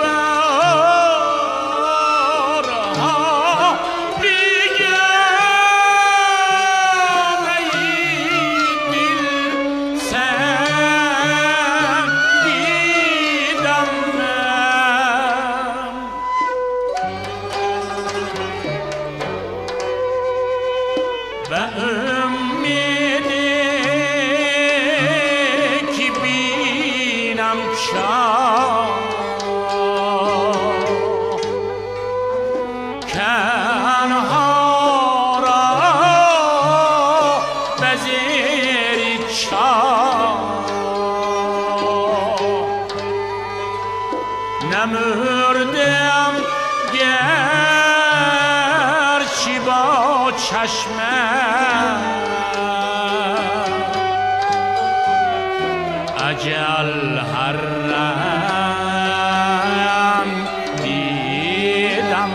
نمردم گرچی با چشمم اجل هر رنگ دیدم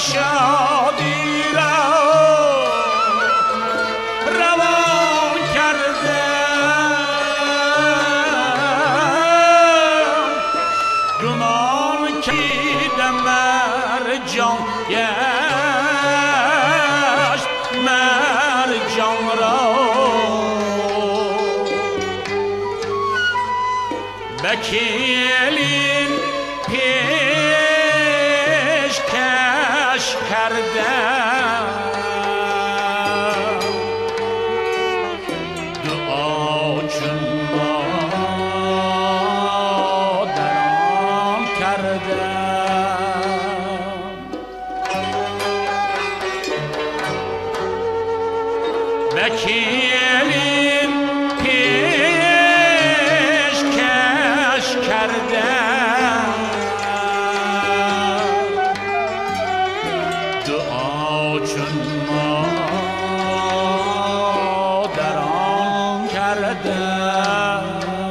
شادی را روان کردم گمان کیدم مرجان گشت مرجان را بکیلین پیش کش کردم دعا چون مادران کردم بکیلین پیش کش کردم دعا چون مادران کردم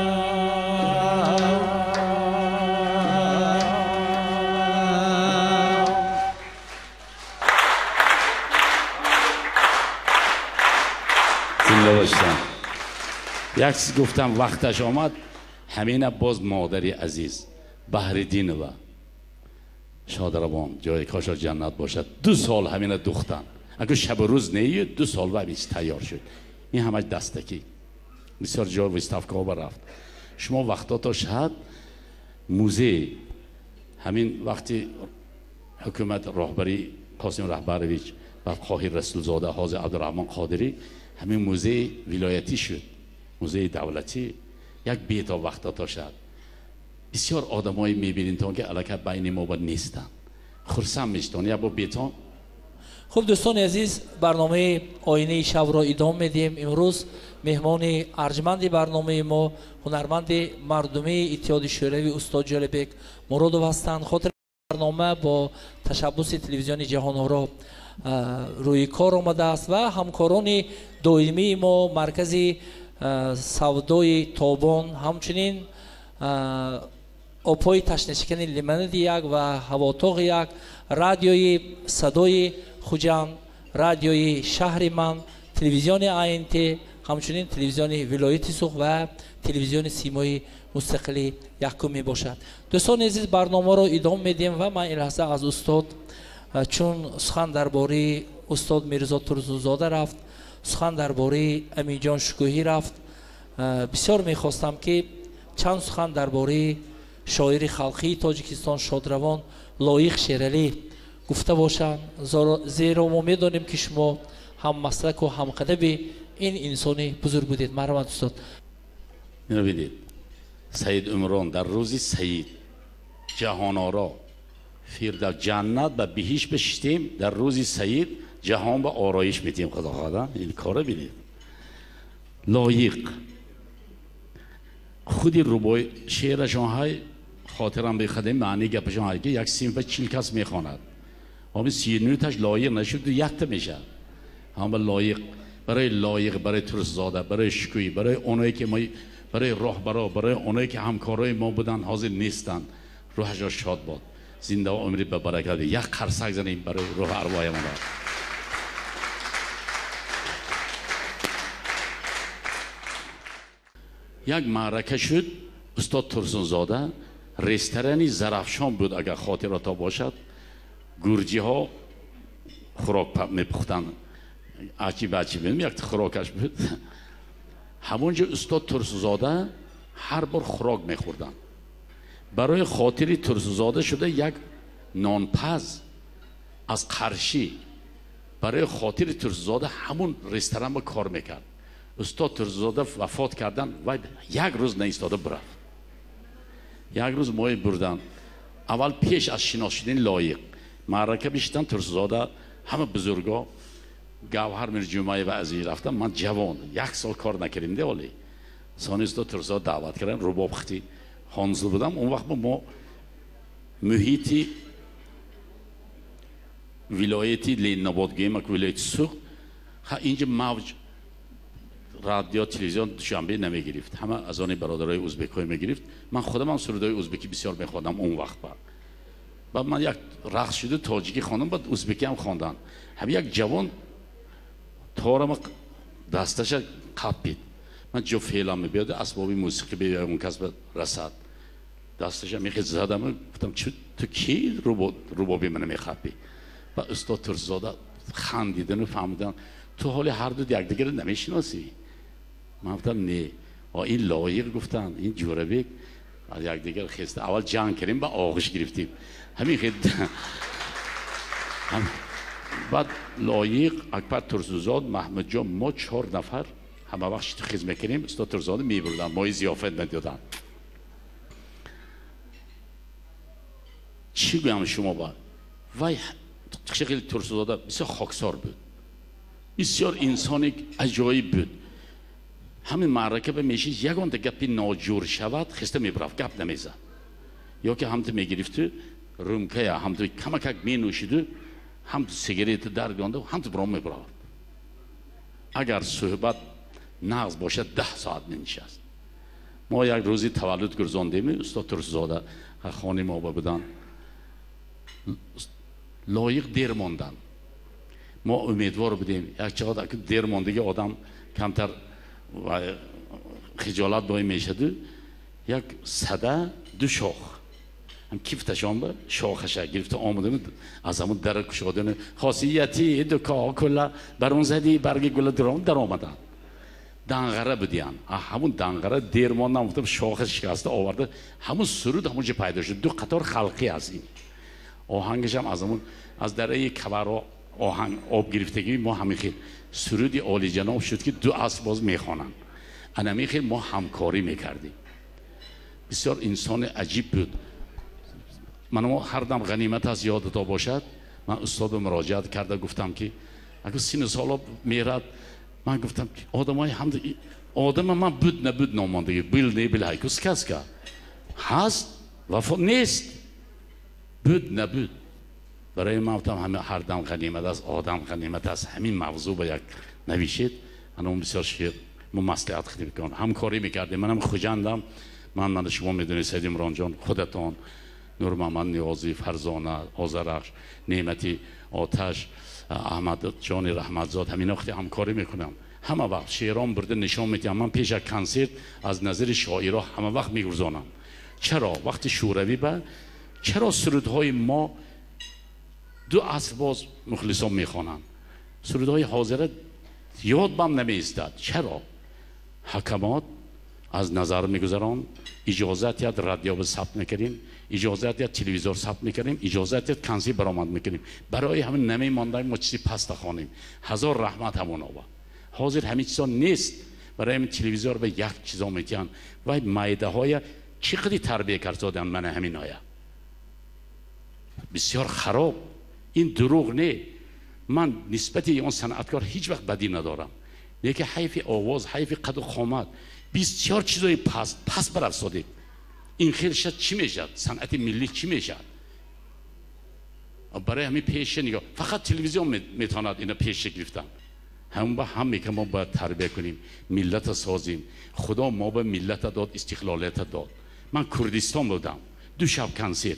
زنده باشتم. یک چیز گفتم وقتش آمد همین باز مادری عزیز بحردین و شادروان جای کاشا جنت باشد دو سال همین دختن اگه شب و روز نیید دو سال و همیش تیار شد این همش دستکی بسیار جای ویستافکا ها رفت شما وقتا تا شد موزه همین وقتی حکومت راهبری قاسم رهبرویچ و خواهی رسول زاده حاضر عبدالرحمن قادری همین موزه ولایتی شد موزه دولتی یک بیتا وقتا تا شد بسیار آدمایی میبینین تا که علاقه بین ما با نیستن خرسم میشتن یا با بیتا. خب دوستان عزیز برنامه آینه شب را ادامه میدیم. امروز مهمان ارجمند برنامه ما هنرمند مردمی اتحاد شوروی استاد جلبک مرادov هستند. خاطر برنامه با تشبث تلویزیون جهان آرا روی کار آمده است و همکاران دائمی ما مرکز سودای تابان همچنین اپای تشنشکن لیمند یک و هواتاق یک رادیوی صدای خوجان رادیوی شهر من تلویزیون آینت همچنین تلویزیون ولایت سوخ و تلویزیون سیمای مستقلی یکم می باشد. دوستان عزیز برنامه را ادامه میدیم و من این لحظه از استاد چون سخن درباره استاد میرزا ترسونزاده رفت سخن درباره امین جان شکوهی رفت بسیار میخواستم که چند سخن درباره شاعر خلقی تاجیکستان شادروان لایق شیرالی گفته باشند زیرا ما میدانیم که شما هم مسلک و هم قدب این انسانی بزرگ بودید. مرحمت استاد. اینو بدید سید عمران در روزی سید جهان آرا فیر جنت و بهیش بشتیم در روزی سید جهان با آرایش میتیم خدا خدا این کاره بدید لایق خودی روبای شعرشان های خاطرم بخدم معنی گپشان های که یک سیم و چیل کس میخواند همین سی نوتش لایق نشد و یک تا میشه هم لایق برای لایق برای ترسزاده برای شکوی برای اونایی که ما برای راهبرا برای اونایی که همکارای ما بودن حاضر نیستن روحش شاد باد زنده و عمری به برکت یک قرصک زنیم برای روح ارواح ما. یک معرکه شد استاد ترسونزاده رستورانی زرافشان بود اگر خاطرات باشد گرجی ها خوراک میپختن عجیب عجیب یک خوراکش بود همونجا استاد ترسونزاده هر بار خوراک میخوردن برای خاطری ترسونزاده شده یک نانپز از قرشی برای خاطر ترسونزاده همون رستوران با کار میکرد استاد ترسونزاده وفات کردن و یک روز نیستاده برفت یک روز ماه بردن اول پیش از شناسیدن لایق معرکه بیشتن ترسونزاده همه بزرگا گوهر میر جمعه و عزیز رفتن من جوان یک سال کار نکردیم ده ولی ثانی استاد ترسونزاده دعوت کردن رباب خطی خانزل بودم اون وقت ما محیطی ولایتی لین نباد گیم ولایت سوخت اینجا موج رادیو تلویزیون دوشنبه نمی گرفت همه از آن برادرای ازبک های می گرفت من خودم هم سرودای ازبکی بسیار میخوادم اون وقت با بعد من یک رقص شده تاجیکی خواندم بعد ازبکی هم خواندن همین یک جوان تارم دستش قپید من جو فعلم بیاد اسباب موسیقی به اون کس رسد دستش میخواد زدم گفتم تو کی ربابی من میخپی و استاد ترسزاده خندیدن و فهمیدن تو حال هر دو یک دیگر نمیشناسی من گفتم نه این لایق گفتن این جوربک از یک دیگر خسته اول جنگ کردیم با آغوش گرفتیم همین خیلی هم. بعد لایق اکبر ترسزاد محمد جان ما چهار نفر همه وقت خدمت کردیم استاد ترسزاده میبردن ما ضیافت میدادن چی گویم شما با وای خیلی ترسزاده بسیار خاکسار بود بسیار انسانی عجایب بود همین معرکه به میشه یکان تا گپی ناجور شود خسته میبرفت گپ نمیزد یا که هم تو میگرفت رومکه یا هم تو کمکک می نوشید هم تو سیگریت درگانده و هم تو برام میبرفت اگر صحبت نغز باشد ده ساعت ننشست ما یک روزی تولد گرزاندیم استاد ترسزاده خانه ما بودن لایق دیر ماندن ما امیدوار بودیم یک چقدر که دیر ماندگی آدم کمتر و خجالت دایی میشد یک صده دو شاخ هم کیفتشان به شاخش گرفته آمدن از همون در کشادن خاصیتی دو که کلا برون زدی برگ گل درام در آمدن دنغره بودیان همون دنغره دیر ماندن گفتم شاخش شکسته آورده همون سرود همونجا پیدا شد دو قطار خلقی از این آهنگش هم از همون از دره کبرا آهنگ آب گرفتگی ما همین خیلی سرودی عالی جناب شد که دو اسب باز میخوانن انمی خیلی ما همکاری میکردیم بسیار انسان عجیب بود من ما هر دم غنیمت از یادتا باشد من استاد مراجعت کرده گفتم که اگر سین سالا میرد من گفتم که آدم های هم آدم من بود نبود ناماندگی بیل نه بیل های کس کس که هست وفا نیست بود نبود برای من گفتم همه هر دم غنیمت از آدم غنیمت از همین موضوع با یک نویشید انا بسیار شیر ما مصلحت خیلی میکنم همکاری میکردیم منم خوجندم من من شما میدونید سید عمران جان خودتان نور محمد نیازی فرزانه آذرخش نعمتی آتش احمد جان رحمتزاد همینا خیلی همکاری میکنم همه وقت شعرام برده نشان میدم من پیش از کنسرت از نظر شاعرها همه وقت میگذارم چرا وقتی شوروی با چرا سرودهای ما دو عصر باز مخلصان میخوانن سرودهای حاضره یاد بم نمیستد چرا حکمات از نظر میگذارن اجازت یاد رادیو ثبت میکنیم اجازت یاد تلویزیون ثبت میکنیم اجازت یاد کنسی برآمد میکنیم برای همین نمیماندیم ما چیزی پست خوانیم هزار رحمت همون آوا حاضر همین چیزا نیست برای همین تلویزیون به یک چیزا میتیان و مایده های چقدر تربیه کردن من همین آیا بسیار خراب این دروغ نه من نسبت اون صنعتکار هیچ وقت بدی ندارم لیکن حیف آواز حیف قد و خامت بسیار چیزای پس پس برافزوده این خیلی شد چی میشد صنعت ملی چی میشد برای همین پیش نگاه فقط تلویزیون میتواند اینا پیش گرفتن همون با هم میگم ما باید تربیت کنیم ملت سازیم خدا ما به ملت داد استقلالیت داد من کردستان بودم دو شب کنسرت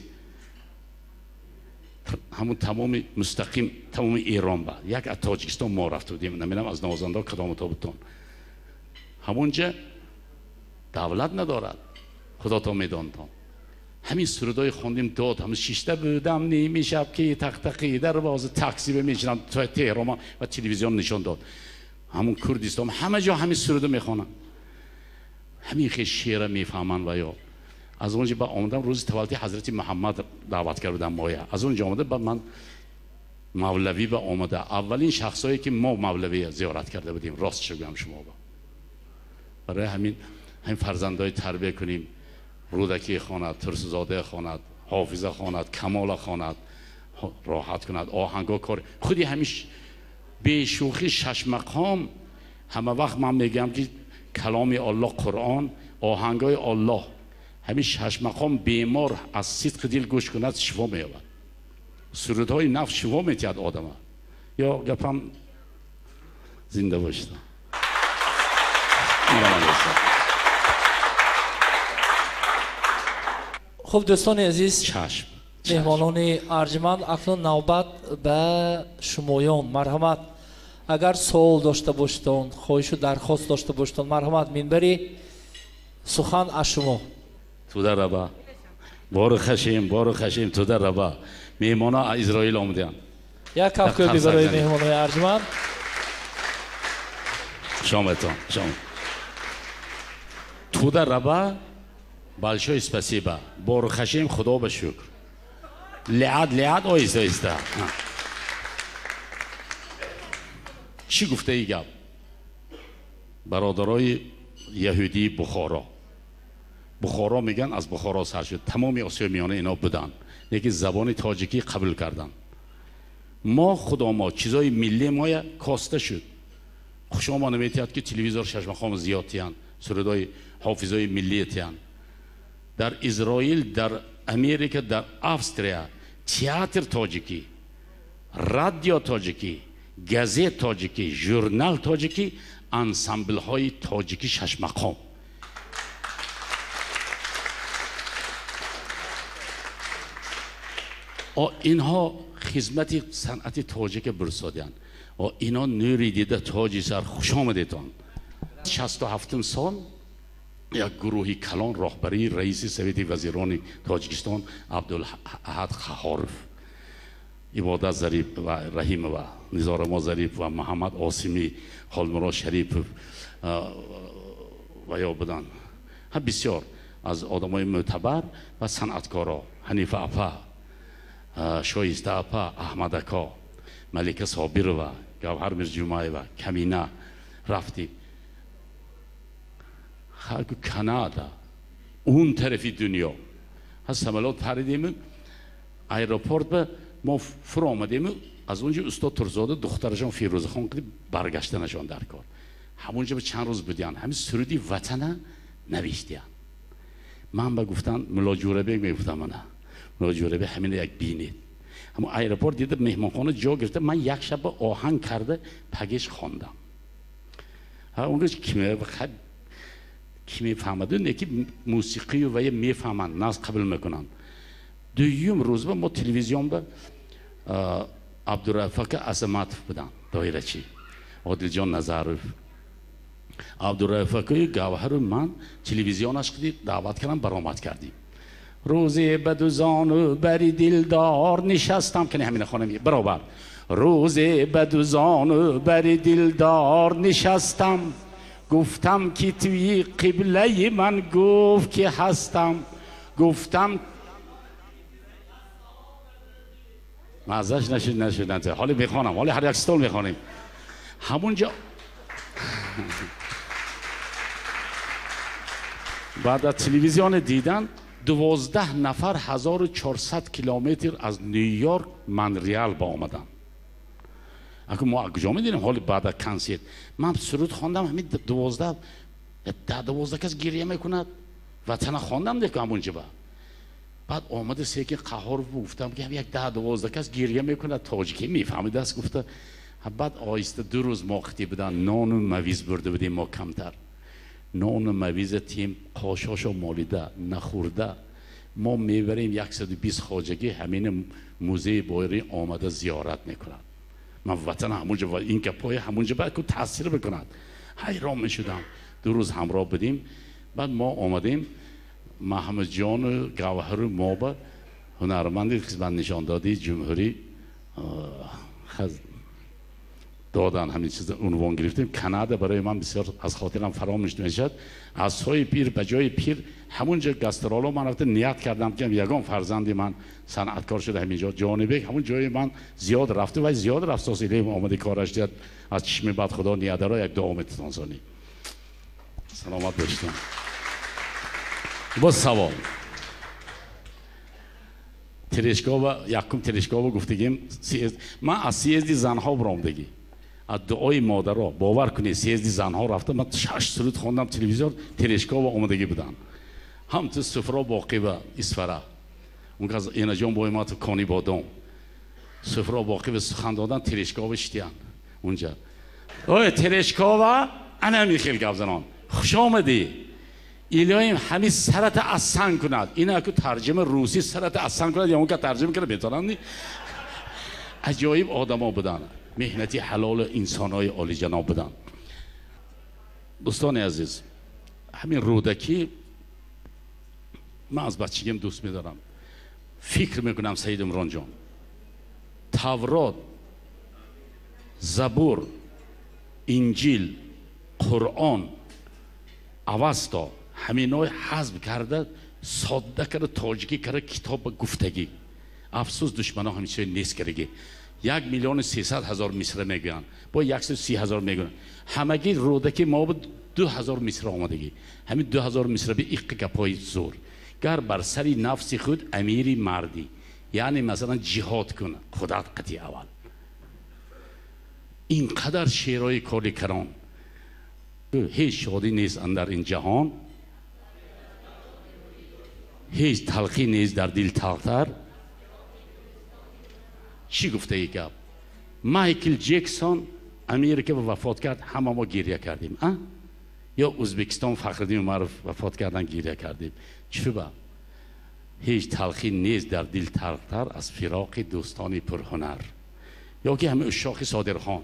همون تمام مستقیم تمام ایران با یک از تاجیکستان ما رفت بودیم نمیدونم از نوازنده کدام تابتون همونجا دولت ندارد خدا تا میدان تا همین سرودای خوندیم داد همون شیشته بودم نیمی شب که تق تقی در باز تاکسی بمیشنم تو تهران و تلویزیون نشان داد همون کردستان همه جا همین سرود میخوانن همین خیلی شعر میفهمن و یا از اونجا با آمدم روز تولد حضرت محمد دعوت کردم مایا از اونجا آمده بعد من مولوی با آمده اولین شخصایی که ما مولوی زیارت کرده بودیم راست شگم شما با برای همین همین فرزندای تربیت کنیم رودکی خواند ترسزاده خواند حافظه خواند کمال خواند راحت کند آهنگا کار خودی همیش به شوخی شش مقام همه وقت من میگم که کلام الله قرآن آهنگای الله همین شش مقام بیمار از صدق دل گوش کند شفا مییابد سرودهای نفس شفا میتید آدم یا گپم زنده باشید خب دوستان عزیز چشم مهمانان ارجمند اکنون نوبت به شمایان مرحمت اگر سوال داشته باشتون خواهش و درخواست داشته باشتون مرحمت منبری سخن از شما توده ربا بارو خشیم بارو خشیم توده ربا مهمان ها اسرائیل آمدن یک کف کوبی برای مهمانان ارجمند شامتون شام توده ربا большое спасибо بارو خشیم خدا به شکر لعد لعد آیسته آیسته چی گفته ای گب برادرای یهودی بخارا بخارا میگن از بخارا سر شد تمام آسیا میانه اینا بودن یکی زبان تاجیکی قبول کردن ما خدا ما چیزای ملی ما کاسته شد شما نمیتید که تلویزیون ششمخام زیاد تیان سرودای حافظای ملی تیان در اسرائیل در امریکا در استرالیا تئاتر تاجیکی رادیو تاجیکی گازت تاجیکی ژورنال تاجیکی انسامبل های تاجیکی شش مقام اینها خدمت صنعت تاجیک برسادن و اینا نوری دیده تاجی سر خوش آمدیدن شصت و هفتم سال یک گروهی کلان راهبری رئیس سویت وزیران تاجیکستان عبدالاحد قهارف عبادت ظریف و رحیم و نزارما ظریف و محمد آسیمی حالمرا شریف و یا بدن بسیار از آدمای معتبر و صنعتکارا حنیفه اپا شایسته اپا احمد اکا ملکه صابر و گوهر مرجومای و کمینه رفتیم خلق کانادا اون طرفی دنیا از سملات پریدیم ایروپورت به ما فرو آمدیم از اونجا استاد ترزاده دخترشان فیروزه خان کلی برگشتنشان در کار همونجا به چند روز بودیان همین سرودی وطنه نوشتیان من به گفتن ملا جوربه میگفتم من ملا جوربه همین یک بینید اما ایروپورت دیده مهمانخانه جا گرفته من یک شب آهنگ کرده پگش خواندم اونجا کیمه خب کی میفهمدن یکی موسیقی و میفهمن ناز قبول میکنن دویم روز ما تلویزیون به عبدالرفاق عظمت بدن دایره چی عادل جان نظرف عبدالرفاق گوهر من تلویزیونش کردی دعوت کردم برآمد کردیم روزی به دوزان بری دلدار نشستم که همین خانمی برابر روزی به دوزان بری دلدار نشستم گفتم که توی قبله من گفت که هستم گفتم مازش نشد نشد نشد حالی میخوانم حالی هر یک ستول میخوانیم همونجا بعد از تلویزیون دیدن دوازده نفر هزار و چهارصد کیلومتر از نیویورک مونترال با آمدن اگه ما کجا میدونیم حالی بعد از کنسرت من سرود خواندم همین دوازده ده دوازده کس گریه میکند وطن خواندم دیگه همونجا با بعد آمده سیکی قهار رو گفتم که یک ده دوازده کس گریه میکند تاجیکی میفهمید است گفته بعد آیسته دو روز ما خطی بدن نان و مویز برده بودیم ما کمتر نان و مویز تیم قاشاشو مالیده نخورده ما میبریم صد و بیست خواجگی همین موزه بایری آمده زیارت میکنند من وطن همونجا و این گپای همونجا باید که تاثیر بکند حیران میشدم دو روز همراه بدیم بعد ما آمدیم محمد جان گوهر ما به هنرمند خدمت نشاندادی جمهوری خز دادن همین چیز عنوان گرفتیم کانادا برای من بسیار از خاطرم فراموش نمیشد از سوی پیر به جای پیر همونجا گسترالو من رفته نیت کردم که یگان فرزندی من صنعتکار شده همینجا جانبه همون جای من زیاد رفته و زیاد رفت ساسیله آمده کارش دید از چشم بعد خدا نیادرها یک دو تانزانی سلامت باشتم با سوال ترشگاه و یکم ترشگاه و گفتگیم من از سیزدی زنها برامدگی از دعای مادرها باور کنید سیزدی زنها رفته من شش سرود خواندم تلویزیون ترشگاه و آمدگی بودن هم تو سفرا باقی و اسفره اون که از اینا جان بای ما تو کانی بادام سفرا باقی و سخن دادن ترشگاه و شتیان اونجا اوه ترشگاه و انا میخیل گفزنان خوش آمدی الهیم همین سرت از سنگ کند. این اگه ترجمه روسی سرت از سنگ کند یا اون که ترجمه کنه بهترند. عجایب آدما بودن، مهنتی حلال انسانای عالی جناب بودن. دوستان عزیز، همین رودکی من از بچگیم دوست می‌دارم. فکر میکنم سید عمران جان تورات، زبور، انجیل، قرآن، اوستا همینای حذف کرده، ساده کرده، تاجیکی کرده، کتاب گفتگی. افسوس دشمنا همیشه نیست کرده. یک میلیون سیصد هزار مصر میگن، با یکصد و سی هزار میگن. همگی رودکی ما بود دو هزار مصر آمدگی. همین دو هزار مصر به ایق گپای زور. گر بر سری نفس خود امیری مردی، یعنی مثلا جهاد کن خودت قطعی اول. اینقدر شعرهای کاری کران، هیچ شادی نیست اندر این جهان، هیچ تلخی نیست در دل تلختر. چی گفته ای گپ؟ مایکل جکسون امیر که وفات کرد همه ما گریه کردیم، اه؟ یا ازبکستان فخرالدین عمرو وفات کردن گریه کردیم. چرا؟ هیچ تلخی نیست در دل تلختر از فراق دوستان پرهنر. یا که همه اشاق صادرخان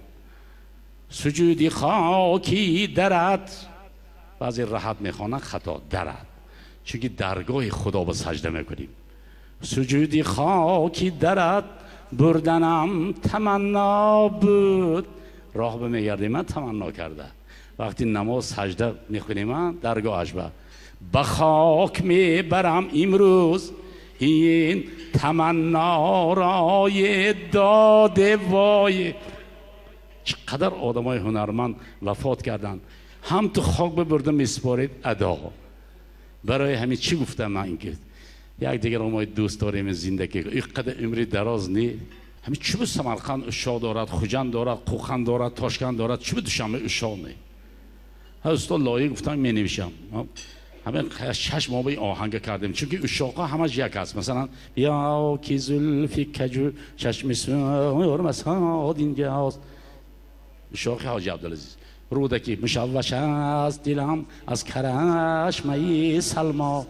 سجودی خاکی درت، بعضی راحت میخوانن خطا درت، چون که درگاه خدا به سجده میکنیم. سجودی خاکی درت بردنم تمنا بود، راه به میگردی من تمنا کرده. وقتی نماز سجده میخونیم من درگاهش به به خاک میبرم امروز این تمنا رای داده وای. چقدر آدمای هنرمند وفات کردن، هم تو خاک ببردم میسپارید ادا. برای همین چی گفتم من؟ اینکه یک دیگر ما دوست داریم زندگی اینقدر عمری دراز نی. همین چی به سمرقند اشاق دارد، خوجند دارد، قوقند دارد، تاشکند دارد، چی به دوشنبه اشاق نی. استاد لایق گفتم می نویشم. همین شش ماه به آهنگ کردیم، چون که اشاقا همش یک است. مثلا یا کی زلفی کجو چشم سر مساد اینجاست، اشاق حاجی عبدالعزیز. رودکی مشوش است دلم از کرشمه سلما،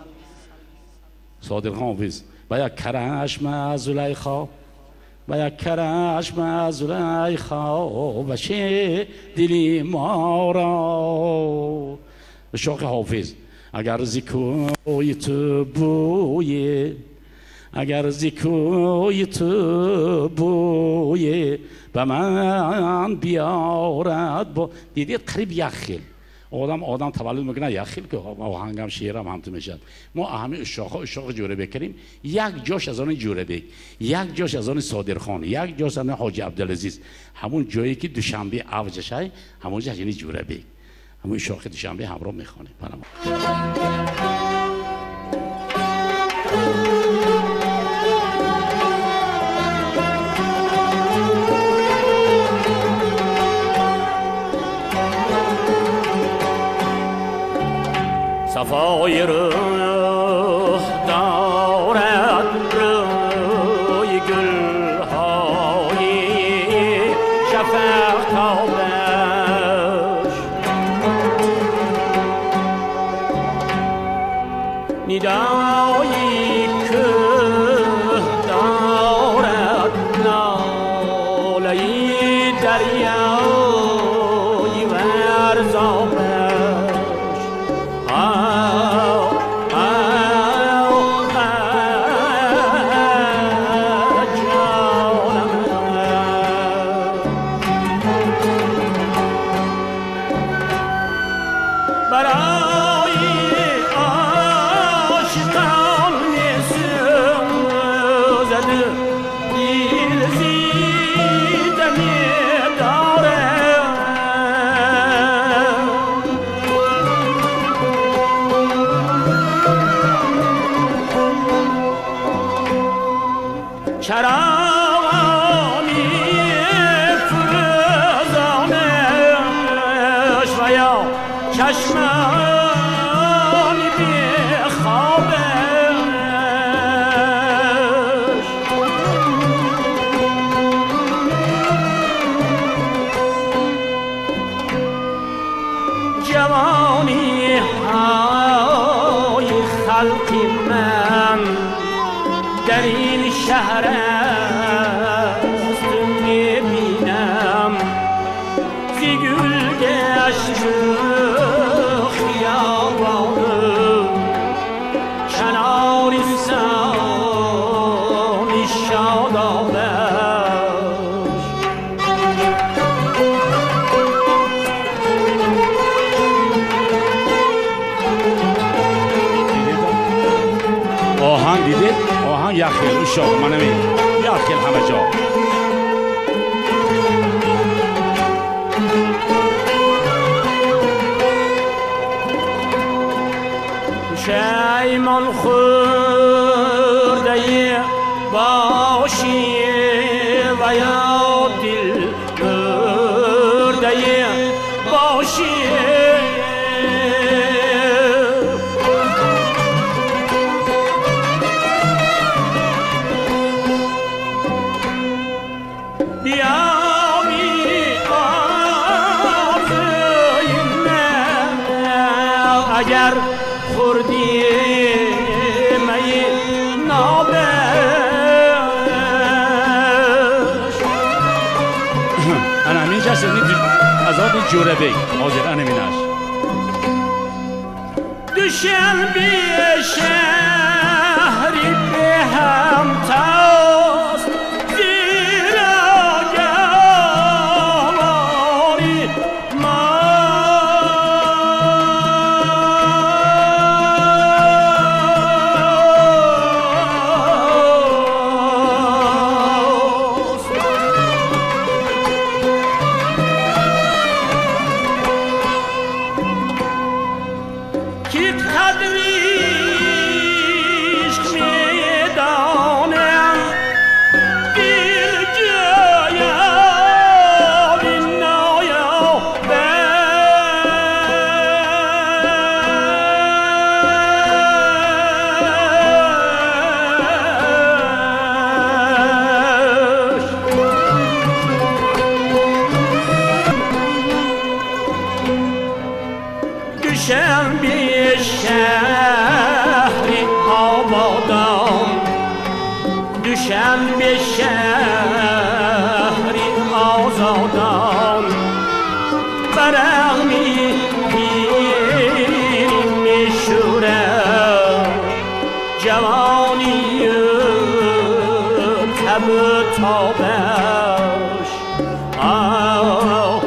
صادق حافظ. و یک کرشمه زلیخا، و یک کرشمه زلیخا بشه دلی ما را. اشاق حافظ. اگر زیکوی تو بویه، اگر زیکوی تو بویه به من بیارد با. دیدید قریب یک خیل آدم آدم تولد میکنه یک خیل که آهنگم شعرم هم تو میشد. ما همه اشاقا اشاق جوره بکنیم، یک جاش از آن جوره بک، یک جاش از آن صادرخان، یک جاش از آن حاجی عبدالعزیز. همون جایی که دوشنبه اوجش های همون جاش یعنی جوره بک. همون اشاق دوشنبه همراه میخوانه. صفای روح دارد روی گل‌های شفق تابش، ندایی که دارد ناله‌ی دریای ورزابش. چراغانی فرزانش و یا چشمانی بیخوابش، جوانی ها شهر است میبینم زی گل گشت خیابانم کناریستانی شادابش آهنگ دیدید؟ آهنگ یک خیل او شاق منمی یک خیل همه جا شیمان خورده باشی و یا دل برده باشی اگر خوردی می نابش انا همین جست از آدی جوره بی حاضر انا میناش دوشنبه شهری به هم تاست زیرا گواری دوشنبه شهری آبادان دوشنبه شهری آزادان برغمی پیری میشوره جوانی تب تابش آه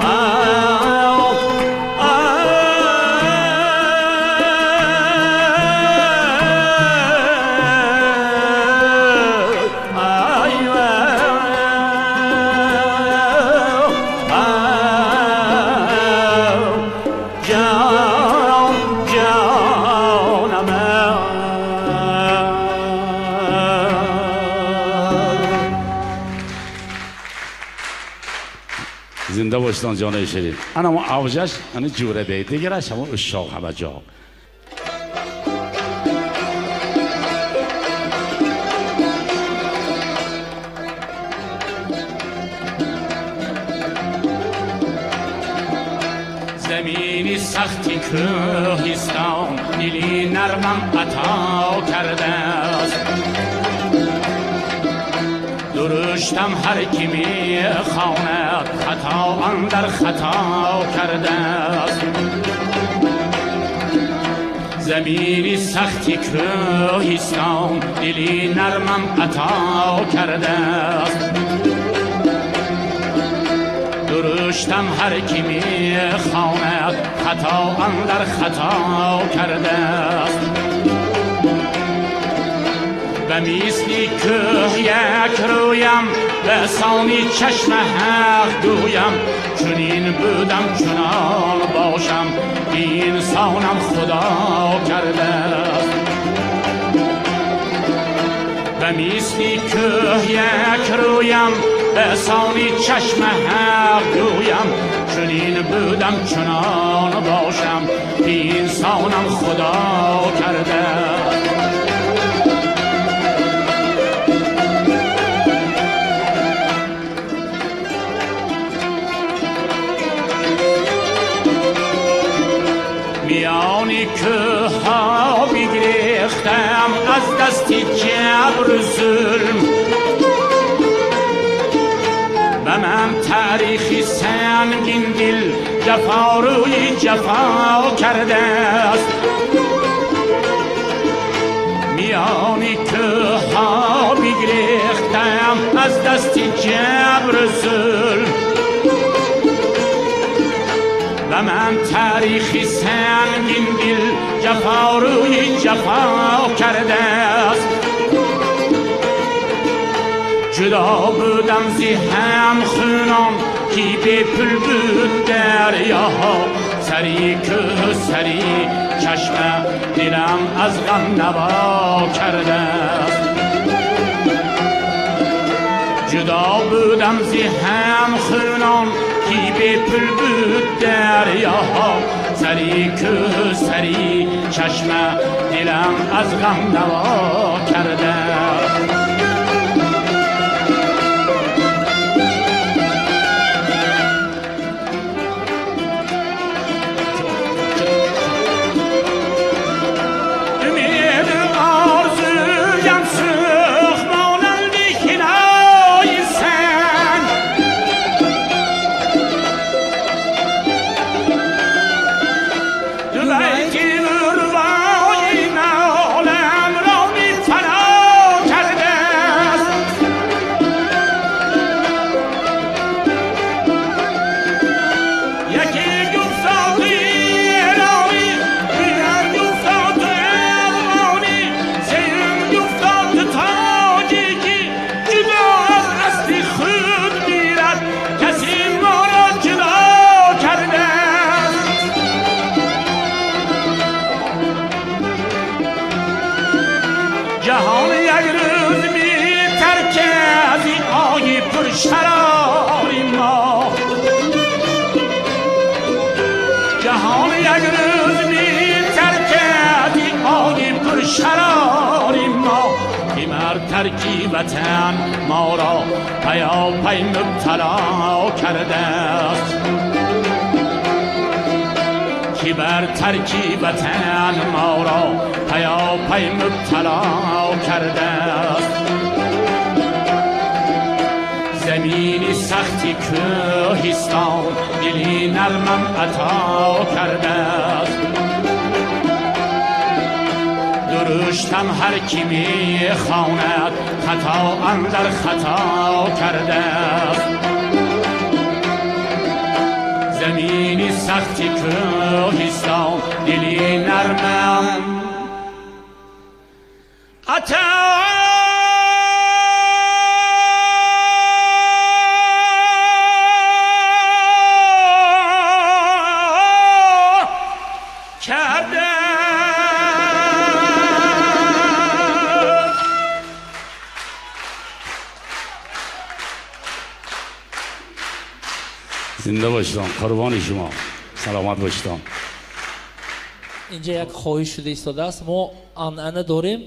زنده باشتان جانه شریف انا ما اوجش انا جوره بی دیگه شما اشاق همه جا زمینی سختی کوهستان نیلی نرمم عطا کرده است درشتم هر کی می خواند خطا اندر خطا کرده است زمینی سختی کوهستان دلی نرمم عطا کرده است درشتم هر کی می خواند خطا اندر خطا کرده است و میسلی که یک رویم به سانی چشم حق گویم چنین بودم چنان باشم انسانم خدا کرده است و میسلی که یک رویم به سانی چشم حق گویم چنین بودم چنان باشم انسانم خدا کرده است میانی که ها بگریختم از دستی جبر و ظلم من تاریخی سنگین دل جفا روی جفا کرده است میانی که ها بگریختم از دست جبر ظلم و من تاریخی سنگین دل جفا روی جفا کرده است جدا بودم زی هم خونم کی به پل بود دریاها سری که سری چشم دلم از غم نوا کرده است جدا بودم زی هم خونم کی به پل بود دریاها سری که سری چشم دلم از غم نوا کرده است جهان یک روز می ترک از این آی پر شراری ما جهان یک روز می ترک از این آی پر شراری ما که مر ترکی وطن ما را پیا پی مبتلا کرده است که بر ترکی وطن ما را پیا پی مبتلا کرده است زمین سختی کوهستان دلی نرمم عطا کرده است درشتم هر کی می خواند خطا اندر خطا کرده است زمین سختی کوهستان دلی نرمم عطا کرده زنده باشید قربان شما سلامت باشید اینجا یک خواهش شده ایستاده است ما عنعنه داریم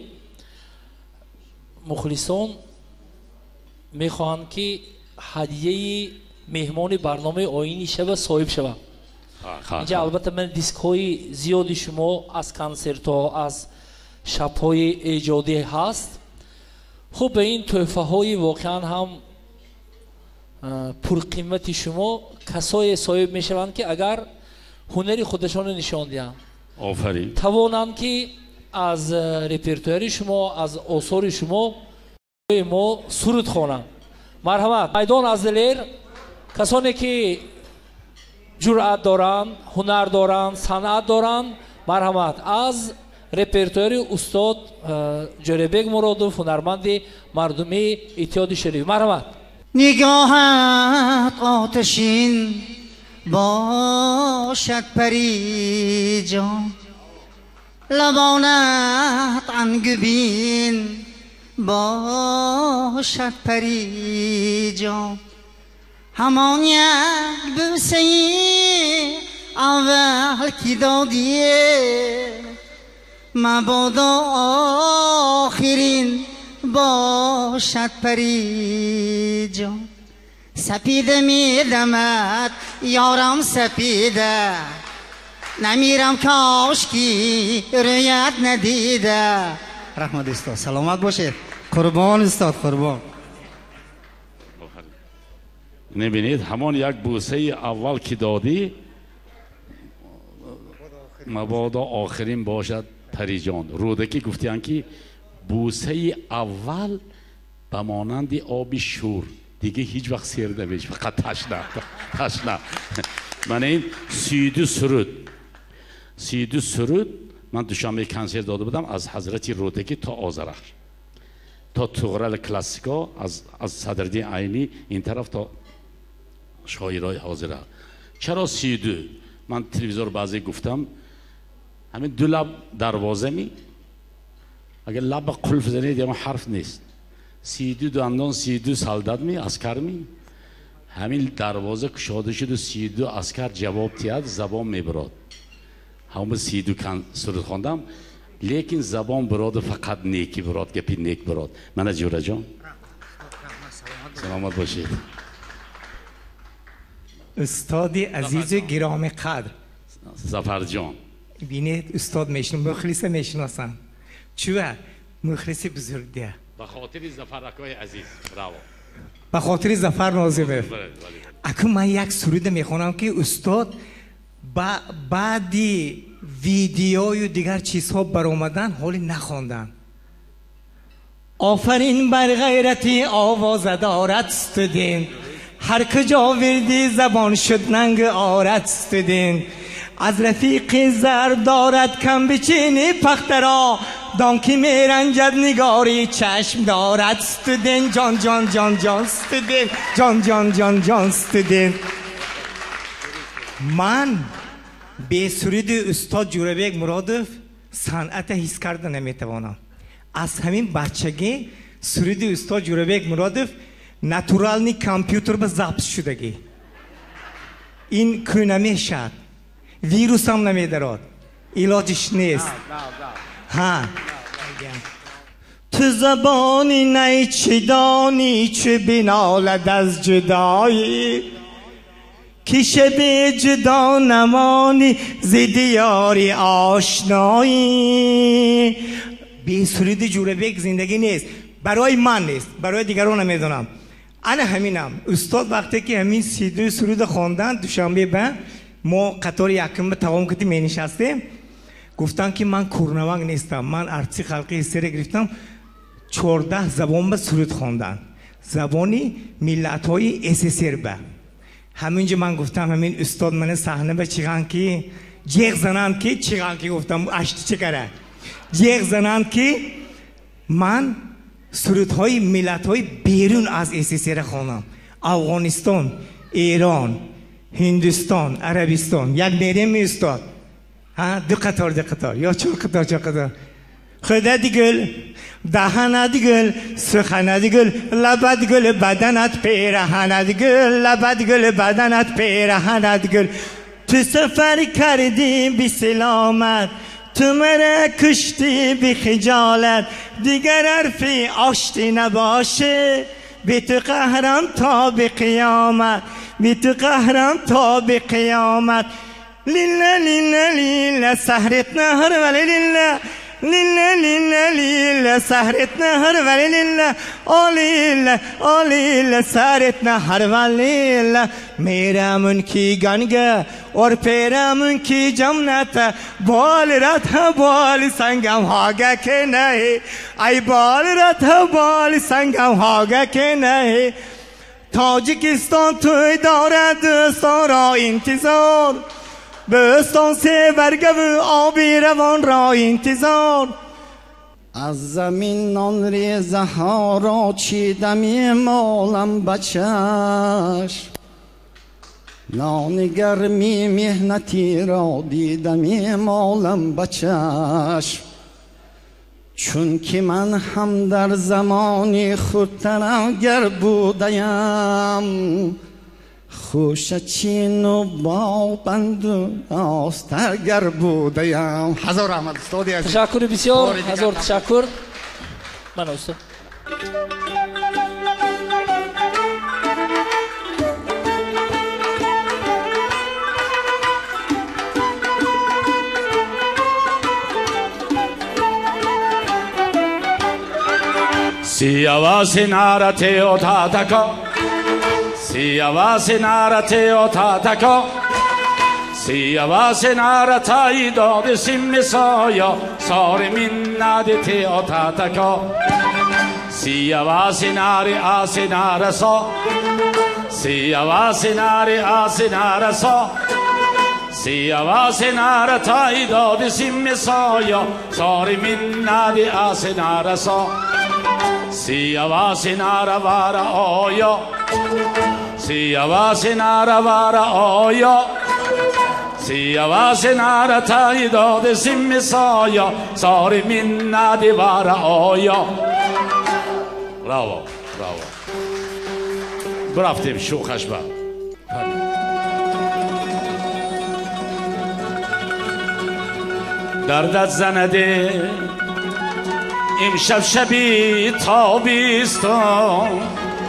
مخلصان میخواهند که هدیه مهمان برنامه آیینی شب صاحب شود اینجا البته من دیسک های زیادی شما از کنسرت ها از شب های ایجادی هست خب به این تحفه های واقعا هم پرقیمت شما کسای صاحب میشوند که اگر هنری خودشان نشان دهند آفرین توانند که از رپرتوری شما از آثار شما ما سرود خوانند مرحمت میدان از دلیر کسانی که جرأت دارند هنر دارند صنعت دارند مرحمت از رپرتوری استاد جوریبک مرادوف هنرمند مردمی اتحاد شریف مرحمت نگاهت آتشین باشد پری جان لبانت انگبین باشد پری جان همان یک بوسه اول کی دادیه مبادا آخرین باشد پری جان سپیده میدمد یارم سپیده نمیرم کاشکی رویت ندیده رحمت استاد سلامت باشه قربان استاد قربان نبینید همان یک بوسه اول که دادی مبادا آخرین باشد پری جان. رودکی گفتیان که بوسه اول به مانند آب شور دیگه هیچ وقت سیر نمیشه، فقط تشنه تشنه. من این سی دو سرود سی دو سرود من دوشنبه کنسرت داده بودم از حضرت رودکی تا آذرخش تا تغرل کلاسیکا، از از صدرالدین عینی این طرف تا شاعرای حاضره. چرا سی دو؟ من تلویزیون بعضی گفتم همین دو لب دروازه می اگر لب قلف زنید یا حرف نیست. سی دو دندان سی دو سالداد می اسکر می همین دروازه کشاده شد و سی دو اسکر جواب تیاد زبان میبراد. همه سی دو کن سرود خواندم لیکن زبان براد فقط نیکی براد، گپی نیک براد. من جوره جان سلامت باشید. استاد عزیز گرامی قدر ظفر جان بینید استاد میشنم مخلص میشناسم چوه مخلص بزرگ ده به خاطر ظفر اکای عزیز براو به خاطر ظفر نازمه. اکنون من یک سرود میخونم که استاد با بعدی ویدیوی و دیگر چیزها برآمدن حالی نخواندن. آفرین بر غیرتی آواز دارد استدین، هر کجا وردی زبان شد ننگ آرد استدین. از رفیق زر دارد کم بچینی پخترا، دانکی میرنجد نگاری چشم دارد استدین. جان جان جان جان استدین، جان جان جان جان استدین. من به سرود استاد جوربک مرادف صنعت حس کرده نمیتوانم. از همین بچگی سرود استاد جوربک مرادف ناتورالنی کامپیوتر به ضبط شدگی این که نمیشد، ویروس هم نمیدارد، علاجش نیست. ها تو زبانی نی چه دانی چه بنالد از جدایی، که شب جدا نمانی ز دیاری آشنایی. بی سرود جوربک زندگی نیست، برای من نیست، برای دیگران نمیدونم. انا همینم. استاد وقتی که همین سی دو سرود خواندن دوشنبه به ما قطار یکم به تمام کردیم می نشستیم، گفتن که من کورنوانگ نیستم، من ارتی خلقی سر گرفتم. چهارده زبان به سرود خواندن، زبانی ملت های اس اس ار به. همینجا من گفتم همین استاد من صحنه به چیغان که جیغ زنان که چیغان که گفتم اشت چکره جیغ زنان که من سرودهای ملت‌های بیرون از اس اس ار خوانم. افغانستان، ایران، هندوستان، عربستان. یک میریم استاد ها دو قطار دو قطار یا چهار قطار چهار قطار. خدا دیگل دهنت گل سخنت گل لبت گل بدنت پیرهنت گل لبت گل بدنت پیرهنت گل. تو سفر کردی بی سلامت، تو مرا کشتی بی خجالت، دیگر حرفی آشتی نباشه. بی تو قهرم تا به قیامت، بی تو قهرم تا به قیامت. لیلا لیلا لیلا سهرت نهر ولی لیلا لیلا لیلا لیلا سهرت نهر ولی لیلا آلیلا آلیلا سهرت نهر ولی لیلا. میرمون کی گنگه اور پیرمون کی جمنت، بال رت بال سنگم هاگه که نه، ای بال رت بال سنگم هاگه که نه. تاجیکستان توی دارد دوستان را انتظار، بستان سه برگه و آبی روان را انتظار. از زمین نان ریزه ها را چیدم مالم بچش، نان گرمی مهنتی را دیدم مالم بچش. چون که من هم در زمانی خود تنگر بودیم، خوش چین و با بند و آسترگر بودیم. هزار رحمت استادی عزیز. تشکر بسیار، هزار تشکر. من استاد Siavasinarate otataka سیاوس نارته و تاتکا سیاوس نارته داد سیم سایا سار من نادته و تاتکا سیاوس ناری آس نارسا سیاوس ناری آس نارسا سیاوس نارته داد سیم سایا سار من نادی آس نارسا سیاوس ناروار آیا سیاوس ناروار آیا سیاوس نارته داد سیم سایا سار من نادی وار آیا. براو براو برفتیم شوخش با دردت زنده امشب شبی تابستان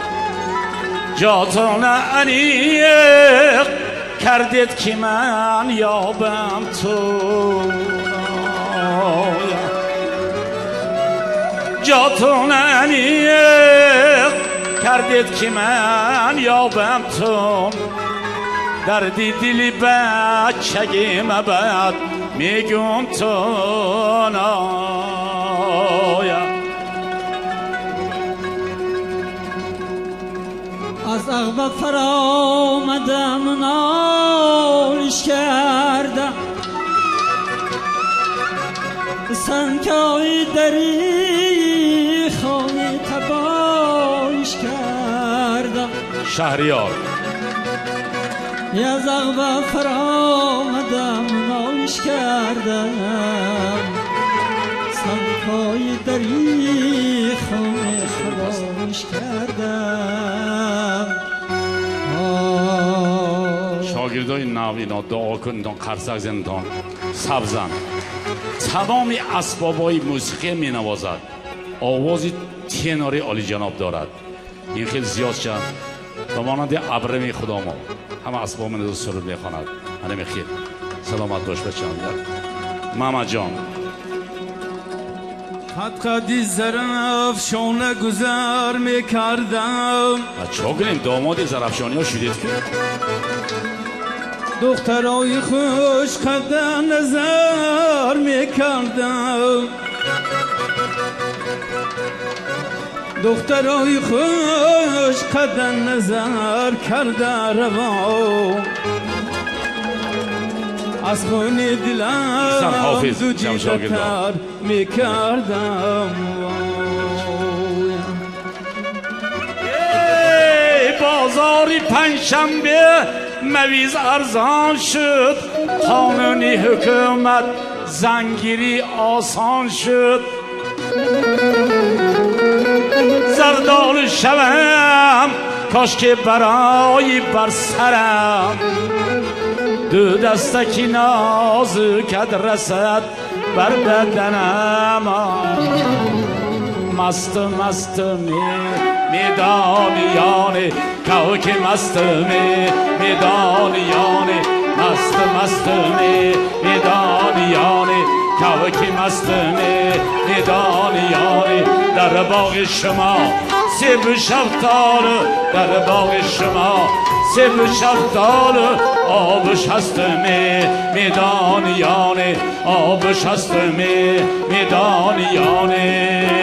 جاتون انیق کردید که من یابم تو جاتون انیق کردید که من یابم تو دردی دلی بچگی مبد میگم تو نایا از عقب فرامدم نالش کردم سنگای دری خانه تبایش کردم شهریار از عقب فرامدم نالش کردم سنگای دری خانه تبایش کردم. شاگردای نوینا دعا کنیدان قرصک زندان سبزن تمامی اسبابای موسیقی می نوازد آوازی تنوری عالی جناب دارد این خیلی زیاد شد به مانند ابرمی خدا ما همه اسباب من سرود می خواند همه خیر سلامت باش بچه‌ام محمد جان خط خطی زرفشانه گذر میکردم چه کنیم دامادی زرفشانی ها شدید که دخترای خوش قدم نظر میکردم دخترای خوش قدم نظر کرده روا از خونی دلم زودیدتر میکردم. بازاری پنجشنبه مویز ارزان شد قانونی حکومت زنگیری آسان شد زردال شوم کاش که برای بر سرم دو دستکی نازکت رسد بر بدنم مست مست می میدانیانه که که مست می میدانیانه مست مست می میدانیانه که که مست می میدانیانه در باغ شما سیب شفتال در باغ شما سیب شفتال آبش هست می میدانیانه آبش هست می میدانیانه.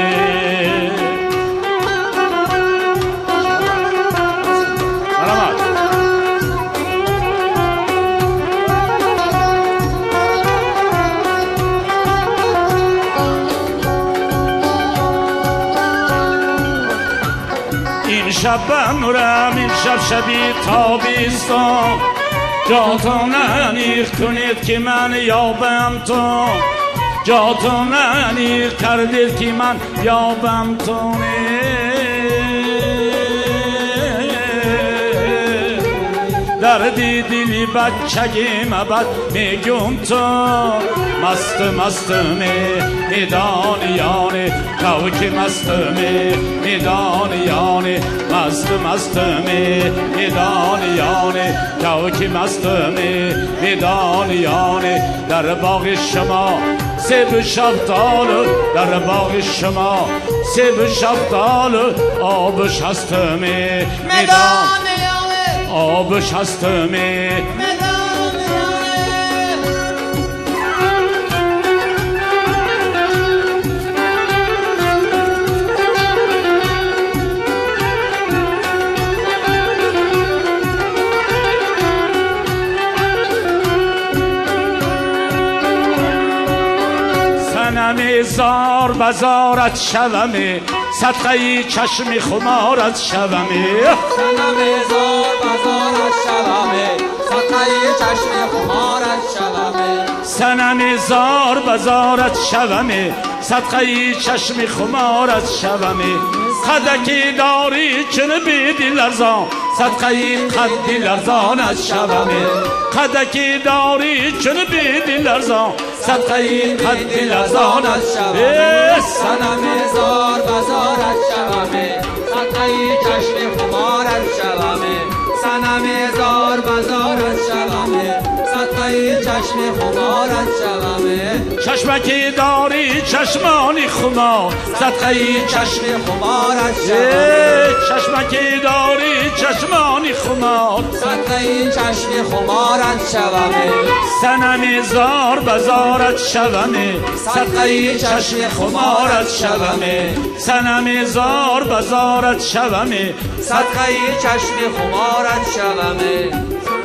این شب بنورم این شب شبی تابستان جاتون انیق کنید که من یابم تو جاتون انیق کردید که من یابم تو دردی دلی بچگی مبد میگم تو مست مست می میدانیانه تو که مست می میدانیانه مست مست می میدانیانه تو که مست می میدانیانه در باغ شما سیب شفتال در باغ شما سیب شفتال آبش هست می میدانیانه آبش هستم صنم زار بزارت شومه صدقه چشم خمارت شومه صنم زار بزارت شومه صدقه چشم خمارت شومه صنم زار بزارت شومه صدقه چشم خمارت شومه قدکی داری چن بیدی لرزان صدقه قدی لرزانت شومه قدکی داری چن بیدی لرزان صدقه قدی لرزانت شومه صنم زار بزارت شومه صدقه چشم خمارت شومه صنم زار بزارت شومه صدقه چشم خمارت شومه چشمکی داری چشمانی خمار صدقه چشم خمارت شومه چشمکی داری چشمانی خمار صدقه چشم خمارت شومه صنم زار بزارت شومه صدقه چشم خمارت شومه صنم زار بزارت شومه صدقه چشم خمارت شومه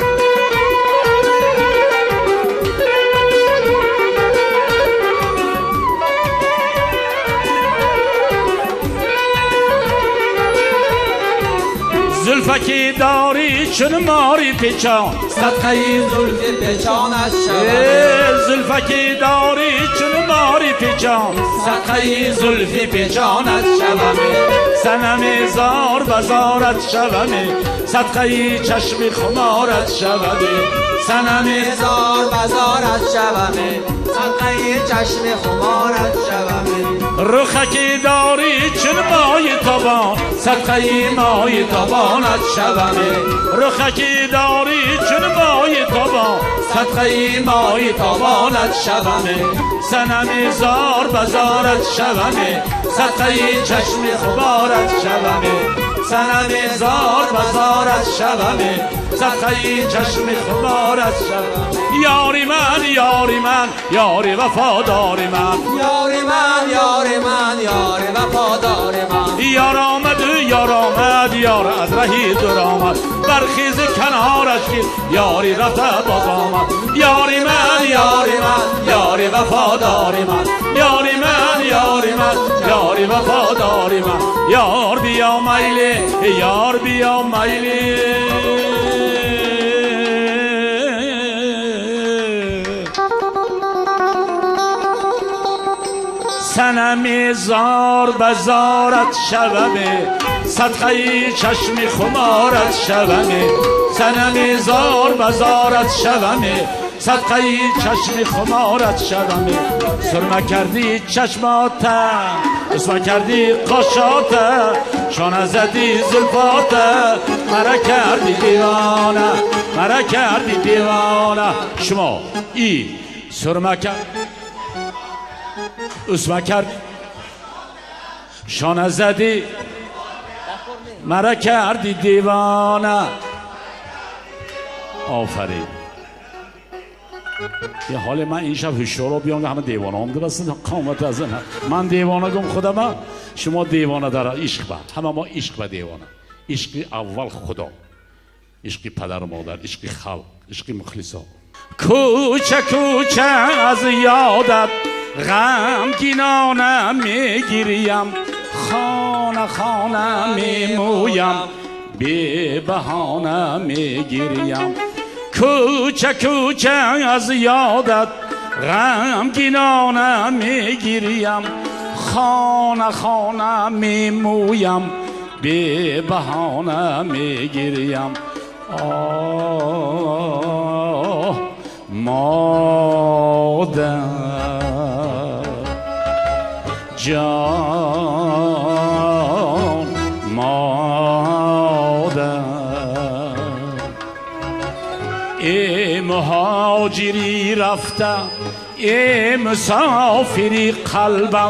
زلفکی داری چون ماری پیچان صدقه زلف پیچانت شومه زلفکی داری چون ماری پیچان صدقه زلف پیچانت شومه صنم زار بزارت شومه صدقه چشم خمارت شومه صنم زار بزارت شومه صدقه چشم خمارت شومه رخکی داری چون مای تابان صدقه مای تابانت شومه رخکی داری چون مای تابان صدقه مای تابانت شومه صنم زار بزارت شومه صدقه چشم خمارت شومه صنم زار بزارت شومه صدقه چشم خمارت شومه یاری من یاری من یاری وفادار من یاری من یاری من یاری وفادار من یار آمد یار آمد یار از رهی دور آمد برخیز کنارش گیر یاری رفته باز آمد یاری من یاری من یاری وفادار من یاری من یاری من یاری وفادار من یار بیا میلی یار بیا میلی صنم زار بزارت شومه صدقه چشم خمارت شومه صنم زار بزارت شومه صدقه چشم خمارت شومه سرمه کردی چشمات اسمه کردی قاشات شانه زدی زلفات مرا کردی دیوانه مرا کردی دیوانه شما ای سرمه کرد اسمه کرد شانه زدی مرا کردی دیوانه آفرین یه حال من این شب هشدار رو بیام که همه دیوانه هم درستن قامت از نه من دیوانه گم خودم شما دیوانه داره عشق با همه ما عشق با دیوانه عشق اول خدا عشق پدر و مادر عشق خلق عشق مخلصا کوچه کوچه از یادت غمگینانه میگیریم خانه خانه میمویم بی بهانه میگیریم کوچه کوچه از یادت غمگینانه میگیریم خانه خانه میمویم بی بهانه میگیریم آه مادر جان مادر ای مهاجری رفته ای مسافری قلبم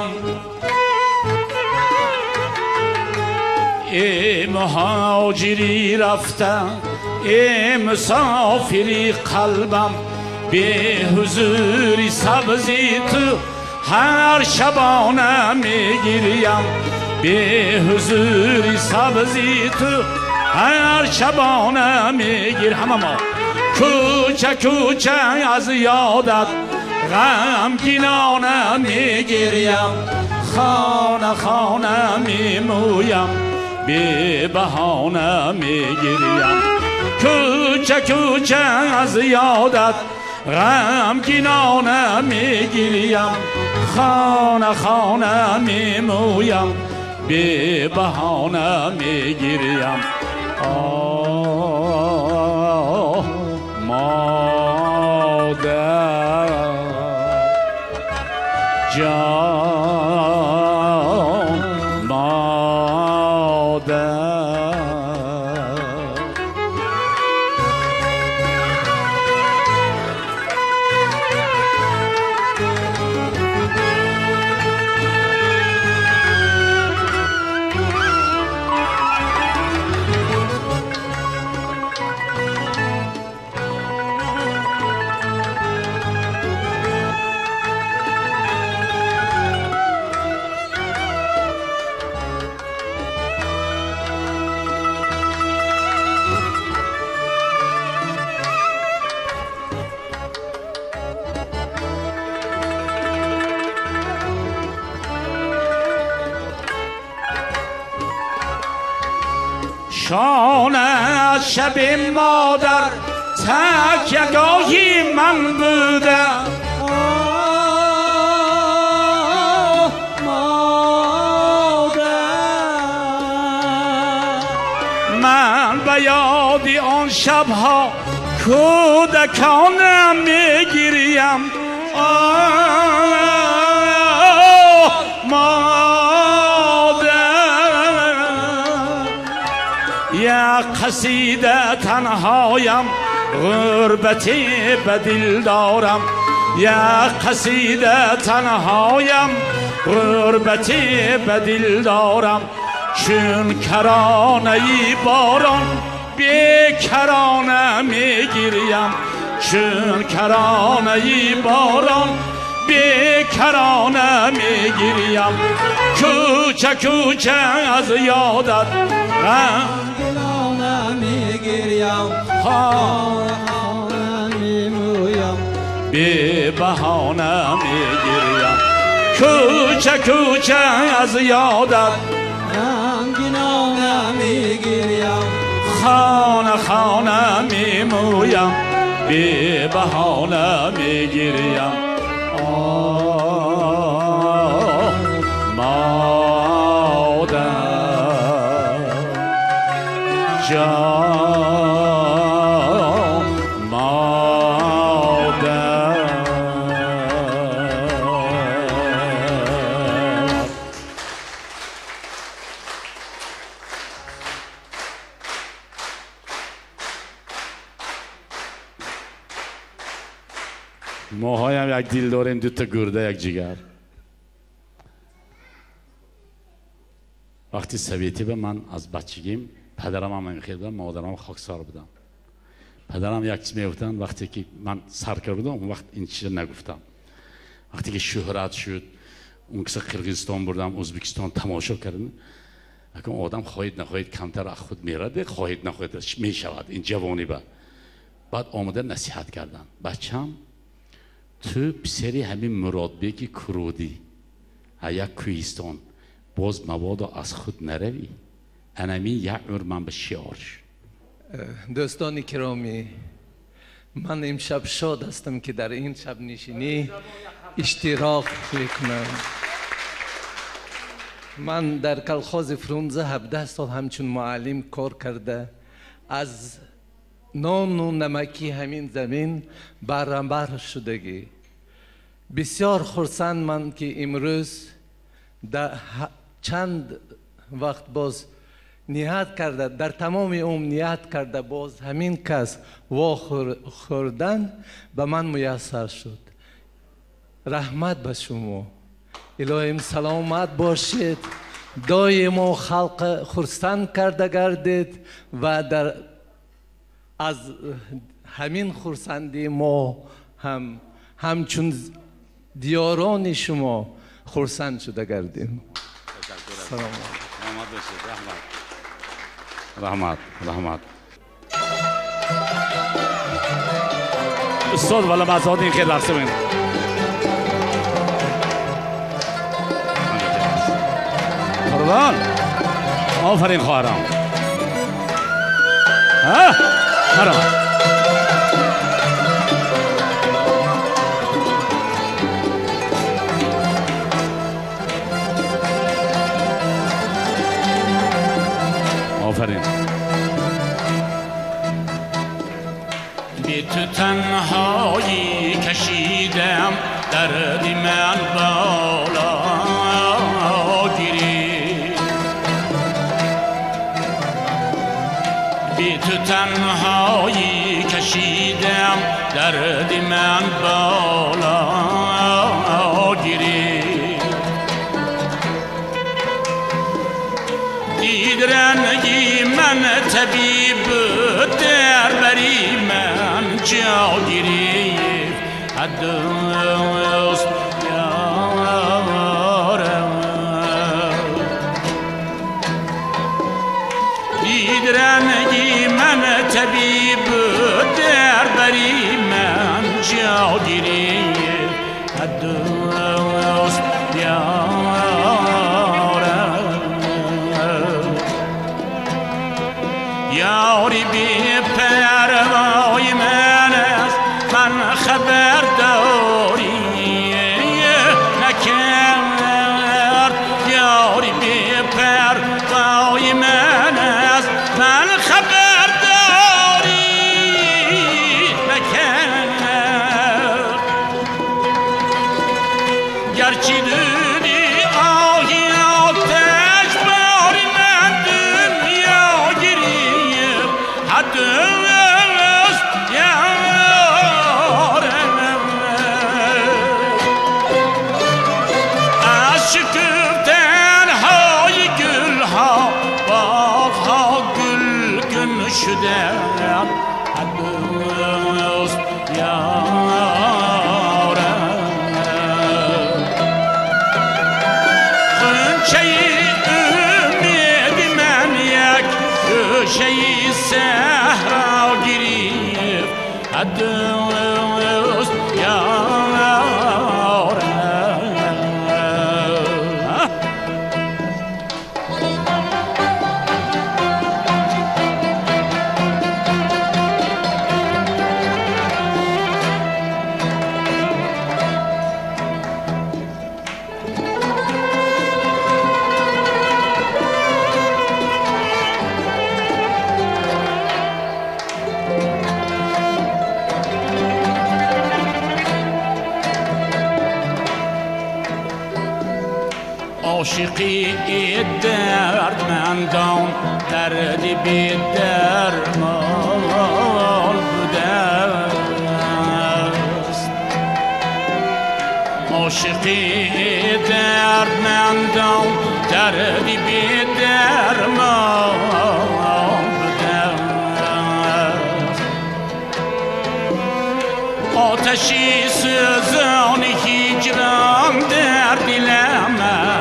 ای مهاجری رفته ای مسافری قلبم به حضوری سبزی تو هر شبانه میگیریم به حضوری سبزی تو هر شبانه میگیر همه ما کوچه کوچه از یادت غمگینانه میگیریم خانه خانه میمویم بی بهانه میگیریم کوچه کوچه از یادت غمگینانه میگیریم خانه خانه میمویم بی بهانه میگیریم آه مادر جان مادر شانه از شب مادر تکیه‌گاهی من بوده آه مادر من به یاد آن شبها کودکانه میگیریم آه مادر یا قصیده تنهایم غربتی به دل دارم یا قصیده تنهایم غربتی به دل دارم چون کرانه باران بیکرانه میگیریم چون کرانه باران بیکرانه میگیریم کوچه کوچه از یادت غمگینانه میگیریم خانه میمویم بی بهانه میگیریم کوچه کوچه از یادت غمگینانه میگیریم خانه خانه میمویم بی بهانه میگیریم آه مادر جان مادر ماهایم یک دل داریم دو تا گرده یک جگر وقتی سویتی به من از بچگیم پدرم هم خیلی بودن مادرم خاکسار بودن پدرم یک چیز میگفتن وقتی که من سرکار بودم اون وقت این چیز نگفتم وقتی که شهرت شد اون کسی قرقیزستان بردم ازبکستان تماشا کردن اگه آدم خواهید نخواهید کمتر از خود میرده خواهید نخواهید میشود این جوانی با بعد آمده نصیحت کردن بچم تو پسری همین مرادبیگی کرودی یک کوهستان باز مبادا از خود نروی انمی یک عمر من به شیار شد دوستان کرامی من امشب شاد هستم که در این شب نشینی اشتراک میکنم من در کلخاز فرونزه هفده سال همچون معلم کار کرده از نان و نمکی همین زمین برانبر شدگی بسیار خرسند من که امروز در چند وقت باز نیت کرده در تمام عمر نیت کرده باز همین کس وا خوردن به من میسر شد رحمت به شما الهیم سلامت باشید دایم خلق خرسند کرده گردید و در از همین خرسندی ما هم همچون دیاران شما خرسند شده گردیم. سلام. رحمت باشید. رحمت. رحمت. استاد والا مزاد این خیلی لحظه بین. قربان. آفرین خواهرام. ها؟ مرحبا. آفرین. بی تو تنهایی کشیدم دردی من بالا گیری، بی تو تنهایی کشیدم دردی من بالا گیری، دیدرنگی من طبیب در بری من جاگیری حدوست یارم، دیدرنگی من طبیب در بری من جاگیری حدوست یارم، یاری بی پروای من است من خبر داری نکرد، یاری بی پروای من است من خبر داری نکرد، گرچه دودی آهی آتش باری من دنیا گیریم حدوست یارم، از شکفتن های گل ها باغ ها گلگون شدم حدوست یارم، غنچه امید من یک گوشه صحرا گیریم حدوست یارم. عاشقی دردمندان دردی بی درمان بوده است، عاشقی دردمندان دردی بی درمان بوده است، آتشی سوزان هجران در دلم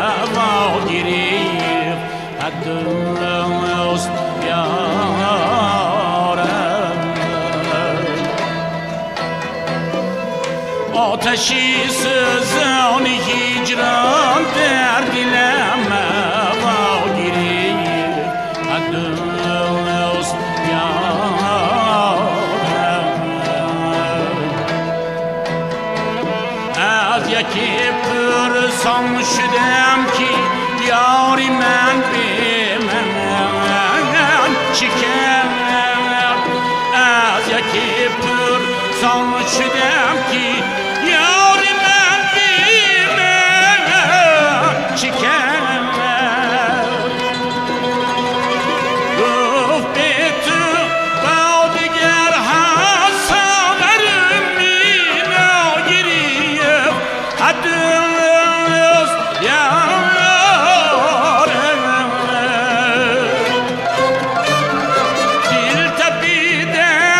واگیری حدوست یارم، آتشی سوزان هجران در دلم واگیری حدوست یارم، از یکی پرسان شدم که یاری من به من چی کرد، از یکی پرسان شدم که یاری من به من چی کرد، گفت به تو با دیگر هم ساغرم می نگیریم حدوست یارم، دل تپیده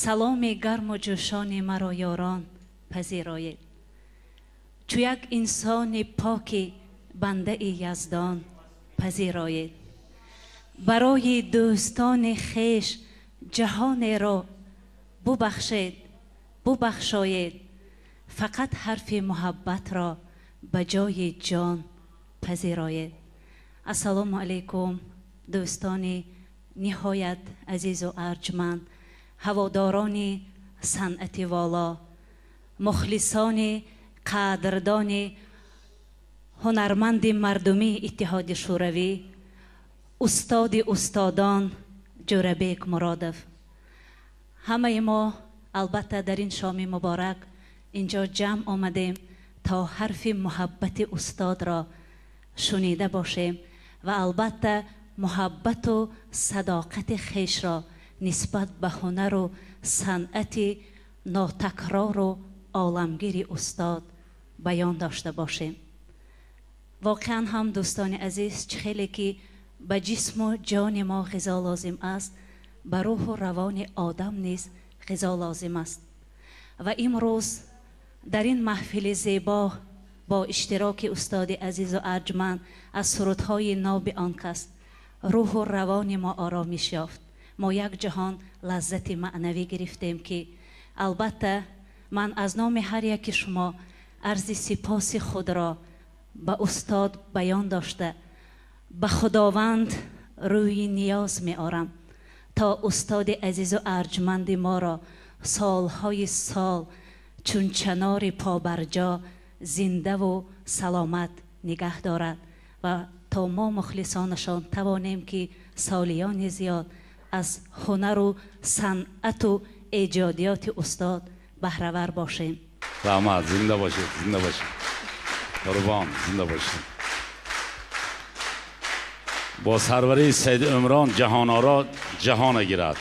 سلام گرم و جوشان مرا یاران پذیرایید. چو یک انسان پاک بنده یزدان پذیرایید. برای دوستان خیش جهان را ببخشید ببخشایید. فقط حرف محبت را به جای جان پذیرایید. السلام علیکم دوستان نهایت عزیز و ارجمند، هواداران صنعت والا، مخلصان قدردان هنرمند مردمی اتحاد شوروی، استاد استادان جوربیک مرادف، همه ما البته در این شام مبارک اینجا جمع آمدیم تا حرف محبت استاد را شنیده باشیم و البته محبت و صداقت خیش را نسبت به هنر و صنعت ناتکرار و عالمگیر استاد بیان داشته باشیم. واقعا هم دوستان عزیز، چه خیلی که به جسم و جان ما غذا لازم است، به روح و روان آدم نیز غذا لازم است. و امروز در این محفل زیبا با اشتراک استاد عزیز و ارجمند از سرودهای ناب آن کس روح و روان ما آرامش یافت. ما یک جهان لذت معنوی گرفتیم که البته من از نام هر یک شما عرض سپاس خود را به استاد بیان داشته به خداوند روی نیاز می آرم تا استاد عزیز و ارجمند ما را سالهای سال چون چنار پابرجا زنده و سلامت نگه دارد و تا ما مخلصانشان توانیم که سالیان زیاد از هنر و صنعت و ایجادیات استاد بهره‌ور باشیم. رحمت زنده باشید، زنده باشید، قربان زنده باشید. با سروری سید عمران جهان آرا جهان گیرد.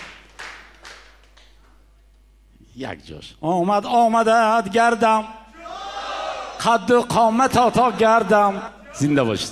یک جاش آمد آمدت گردم قد و قامت آتا گردم. زنده باشید.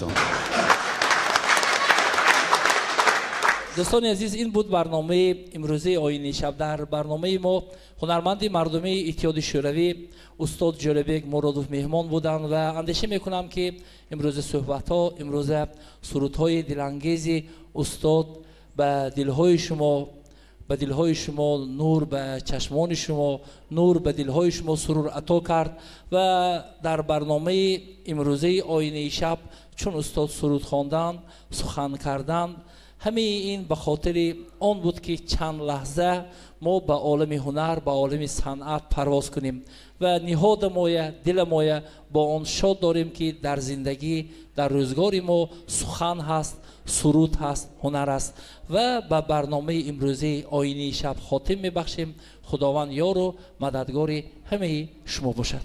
دوستان عزیز، این بود برنامه امروزی آیینی شب. در برنامه ما هنرمند مردمی اتحاد شوروی استاد جوربیک مرادوف مهمان بودند و اندیشه میکنم که امروز صحبت ها، امروز سرود های دلانگیز استاد به دلهای شما به دلهای شما نور، به چشمان شما نور، به دلهای شما سرور عطا کرد و در برنامه امروزی آیینی شب چون استاد سرود خواندن، سخن کردن، همه این به خاطر آن بود که چند لحظه ما به عالم هنر، به عالم صنعت پرواز کنیم و نهاد مایه، دل مایه با آن شاد داریم که در زندگی، در روزگار ما سخن هست، سرود هست، هنر است و به برنامه امروزی آیینی شب خاتم میبخشیم. خداوند یار و مددگار همه شما باشد.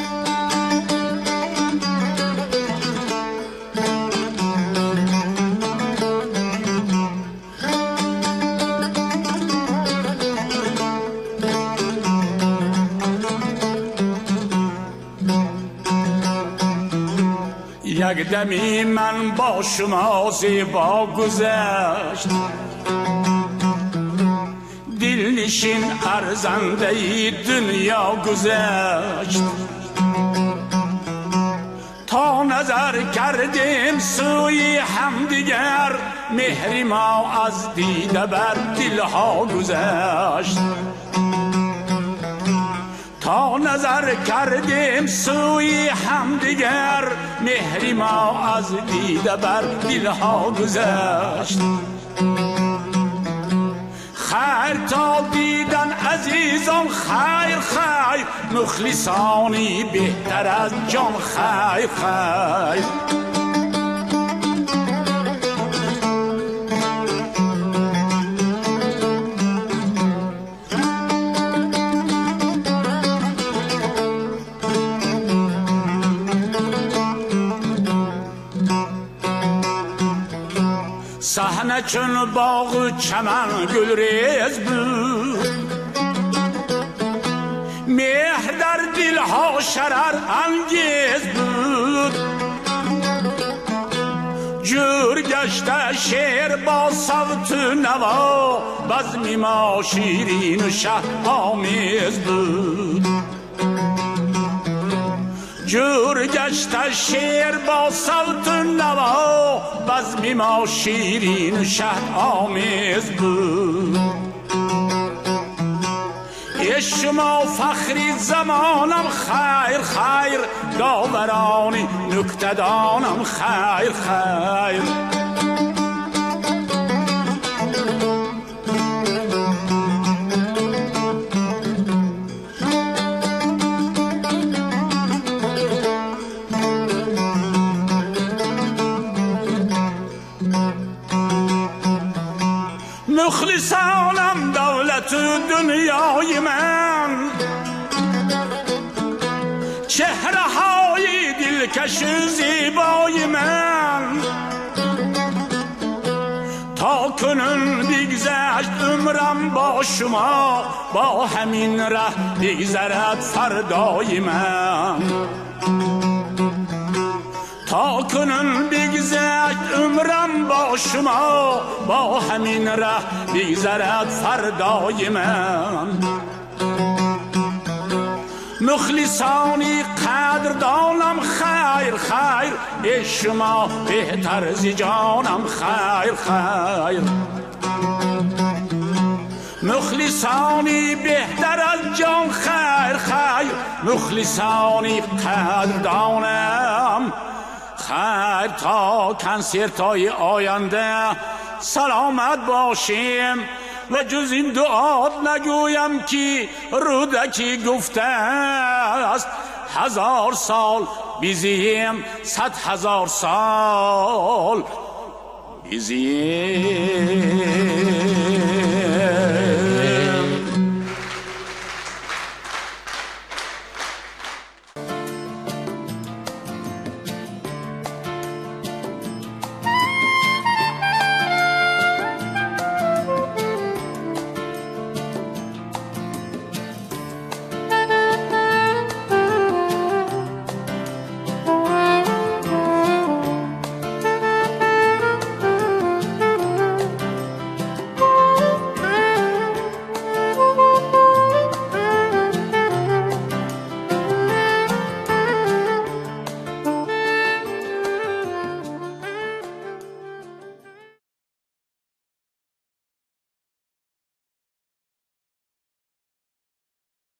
یک دمی من با شما زیبا گذشت، دلنشین ارزنده دنیا گذشت، تا نظر کردیم سوی همدیگر، مهر ما از دیده بر دلها گذشت. تا نظر کردیم سوی همدیگر، مهر ما از دیده بر دلها گذشت. خیر تا دیدن عزیزان، خیر خیر، مخلصانی بهتر از جان، خیر خیر. صحنه چون باغ و چمن گلریز بود، مهر در دلها شرر انگیز بود. جور گشته شعر با صوت نوا بزم ما شیرین و شه آمیز بود جور گشته شعر با صوت نوا بزم ما شیرین و شه آمیز بود شما فخری زمانم خیر خیر داورانی نکتدانم خیر خیر مخلصانم دولت دنیای من چهره های دلکش زیبای من تا کنون بگذشت عمرم با شما با همین ره بگذرد فردای من تا کنون بگذشت عمرم با شما با همین ره بگذرد فردای من مخلصانی قدر دانم خیر خیر ای شما بهتر ز جانم خیر خیر مخلصانی بهتر از جان خیر خیر مخلصانی قدر دانم خیر تا کنسرتای آینده سلامت باشیم و جز این دعا نگویم که رودکی گفته است هزار سال بیزیم صد هزار سال بیزیم